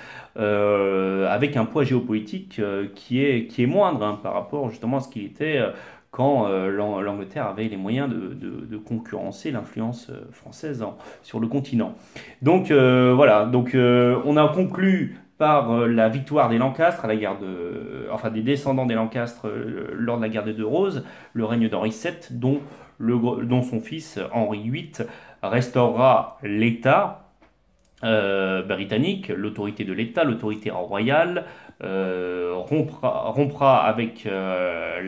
euh, avec un poids géopolitique euh, qui, est, qui est moindre hein, par rapport justement à ce qu'il était euh, quand euh, l'Angleterre avait les moyens de, de, de concurrencer l'influence française en, sur le continent. Donc euh, voilà, donc, euh, on a conclu par la victoire des Lancastres, à la guerre de, enfin des descendants des Lancastres euh, lors de la guerre des Deux Roses, le règne d'Henri sept, dont, le, dont son fils Henri huit restaurera l'État euh, britannique, l'autorité de l'État, l'autorité royale, euh, rompra, rompra avec euh,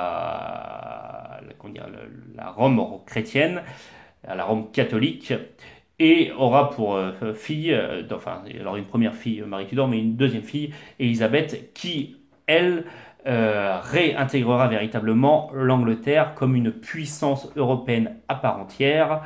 la, la, comment dire, la, la Rome chrétienne, la Rome catholique, et aura pour euh, fille, euh, enfin, alors une première fille, Marie Tudor, mais une deuxième fille, Élisabeth, qui, elle, euh, réintégrera véritablement l'Angleterre comme une puissance européenne à part entière,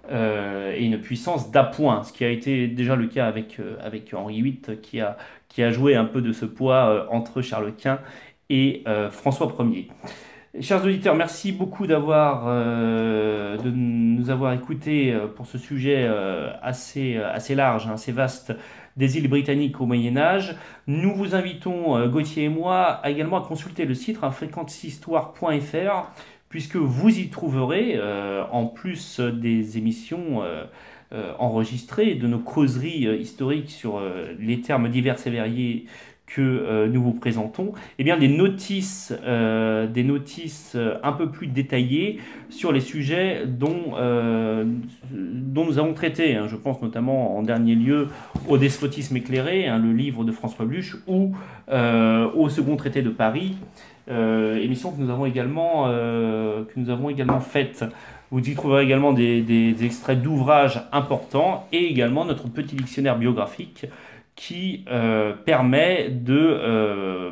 euh, et une puissance d'appoint, ce qui a été déjà le cas avec, euh, avec Henri huit, qui a, qui a joué un peu de ce poids euh, entre Charles Quint et euh, François Ier. Chers auditeurs, merci beaucoup d'avoir, euh, de nous avoir écoutés euh, pour ce sujet euh, assez, assez large, hein, assez vaste des îles britanniques au Moyen-Âge. Nous vous invitons, euh, Gauthier et moi, à également à consulter le site hein, fréquence histoire point f r, puisque vous y trouverez, euh, en plus des émissions euh, euh, enregistrées, de nos causeries euh, historiques sur euh, les termes divers et variés que euh, nous vous présentons, eh bien des notices, euh, des notices euh, un peu plus détaillées sur les sujets dont, euh, dont nous avons traité. Hein. Je pense notamment en dernier lieu au despotisme éclairé, hein, le livre de François Bluch, ou euh, au second traité de Paris, euh, émission que nous avons également, euh, que nous avons également faite. Vous y trouverez également des, des, des extraits d'ouvrages importants et également notre petit dictionnaire biographique qui euh, permet de euh,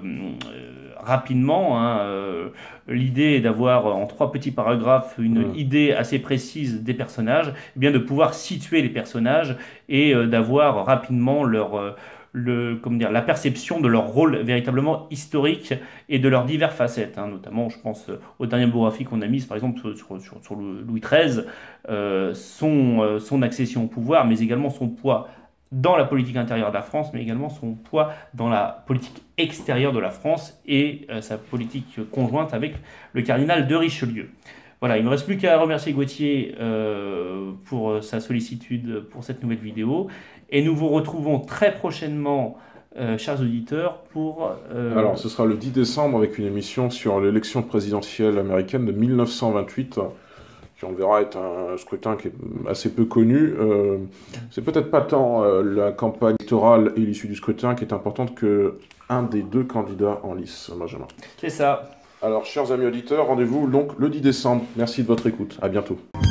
rapidement, hein, euh, l'idée est d'avoir en trois petits paragraphes une mmh. idée assez précise des personnages, eh bien de pouvoir situer les personnages et euh, d'avoir rapidement leur, euh, le, comment dire, la perception de leur rôle véritablement historique et de leurs diverses facettes. Hein, notamment, je pense aux dernières biographies qu'on a mises, par exemple sur, sur, sur Louis treize, euh, son, euh, son accession au pouvoir, mais également son poids dans la politique intérieure de la France, mais également son poids dans la politique extérieure de la France et euh, sa politique conjointe avec le cardinal de Richelieu. Voilà, il ne me reste plus qu'à remercier Gauthier euh, pour sa sollicitude pour cette nouvelle vidéo. Et nous vous retrouvons très prochainement, euh, chers auditeurs, pour... Euh... Alors, ce sera le dix décembre avec une émission sur l'élection présidentielle américaine de mille neuf cent vingt-huit, qui on verra est un scrutin qui est assez peu connu. Euh, c'est peut-être pas tant euh, la campagne électorale et l'issue du scrutin qui est importante que un des deux candidats en lice, Benjamin. C'est ça. Alors, chers amis auditeurs, rendez-vous donc le dix décembre. Merci de votre écoute. À bientôt.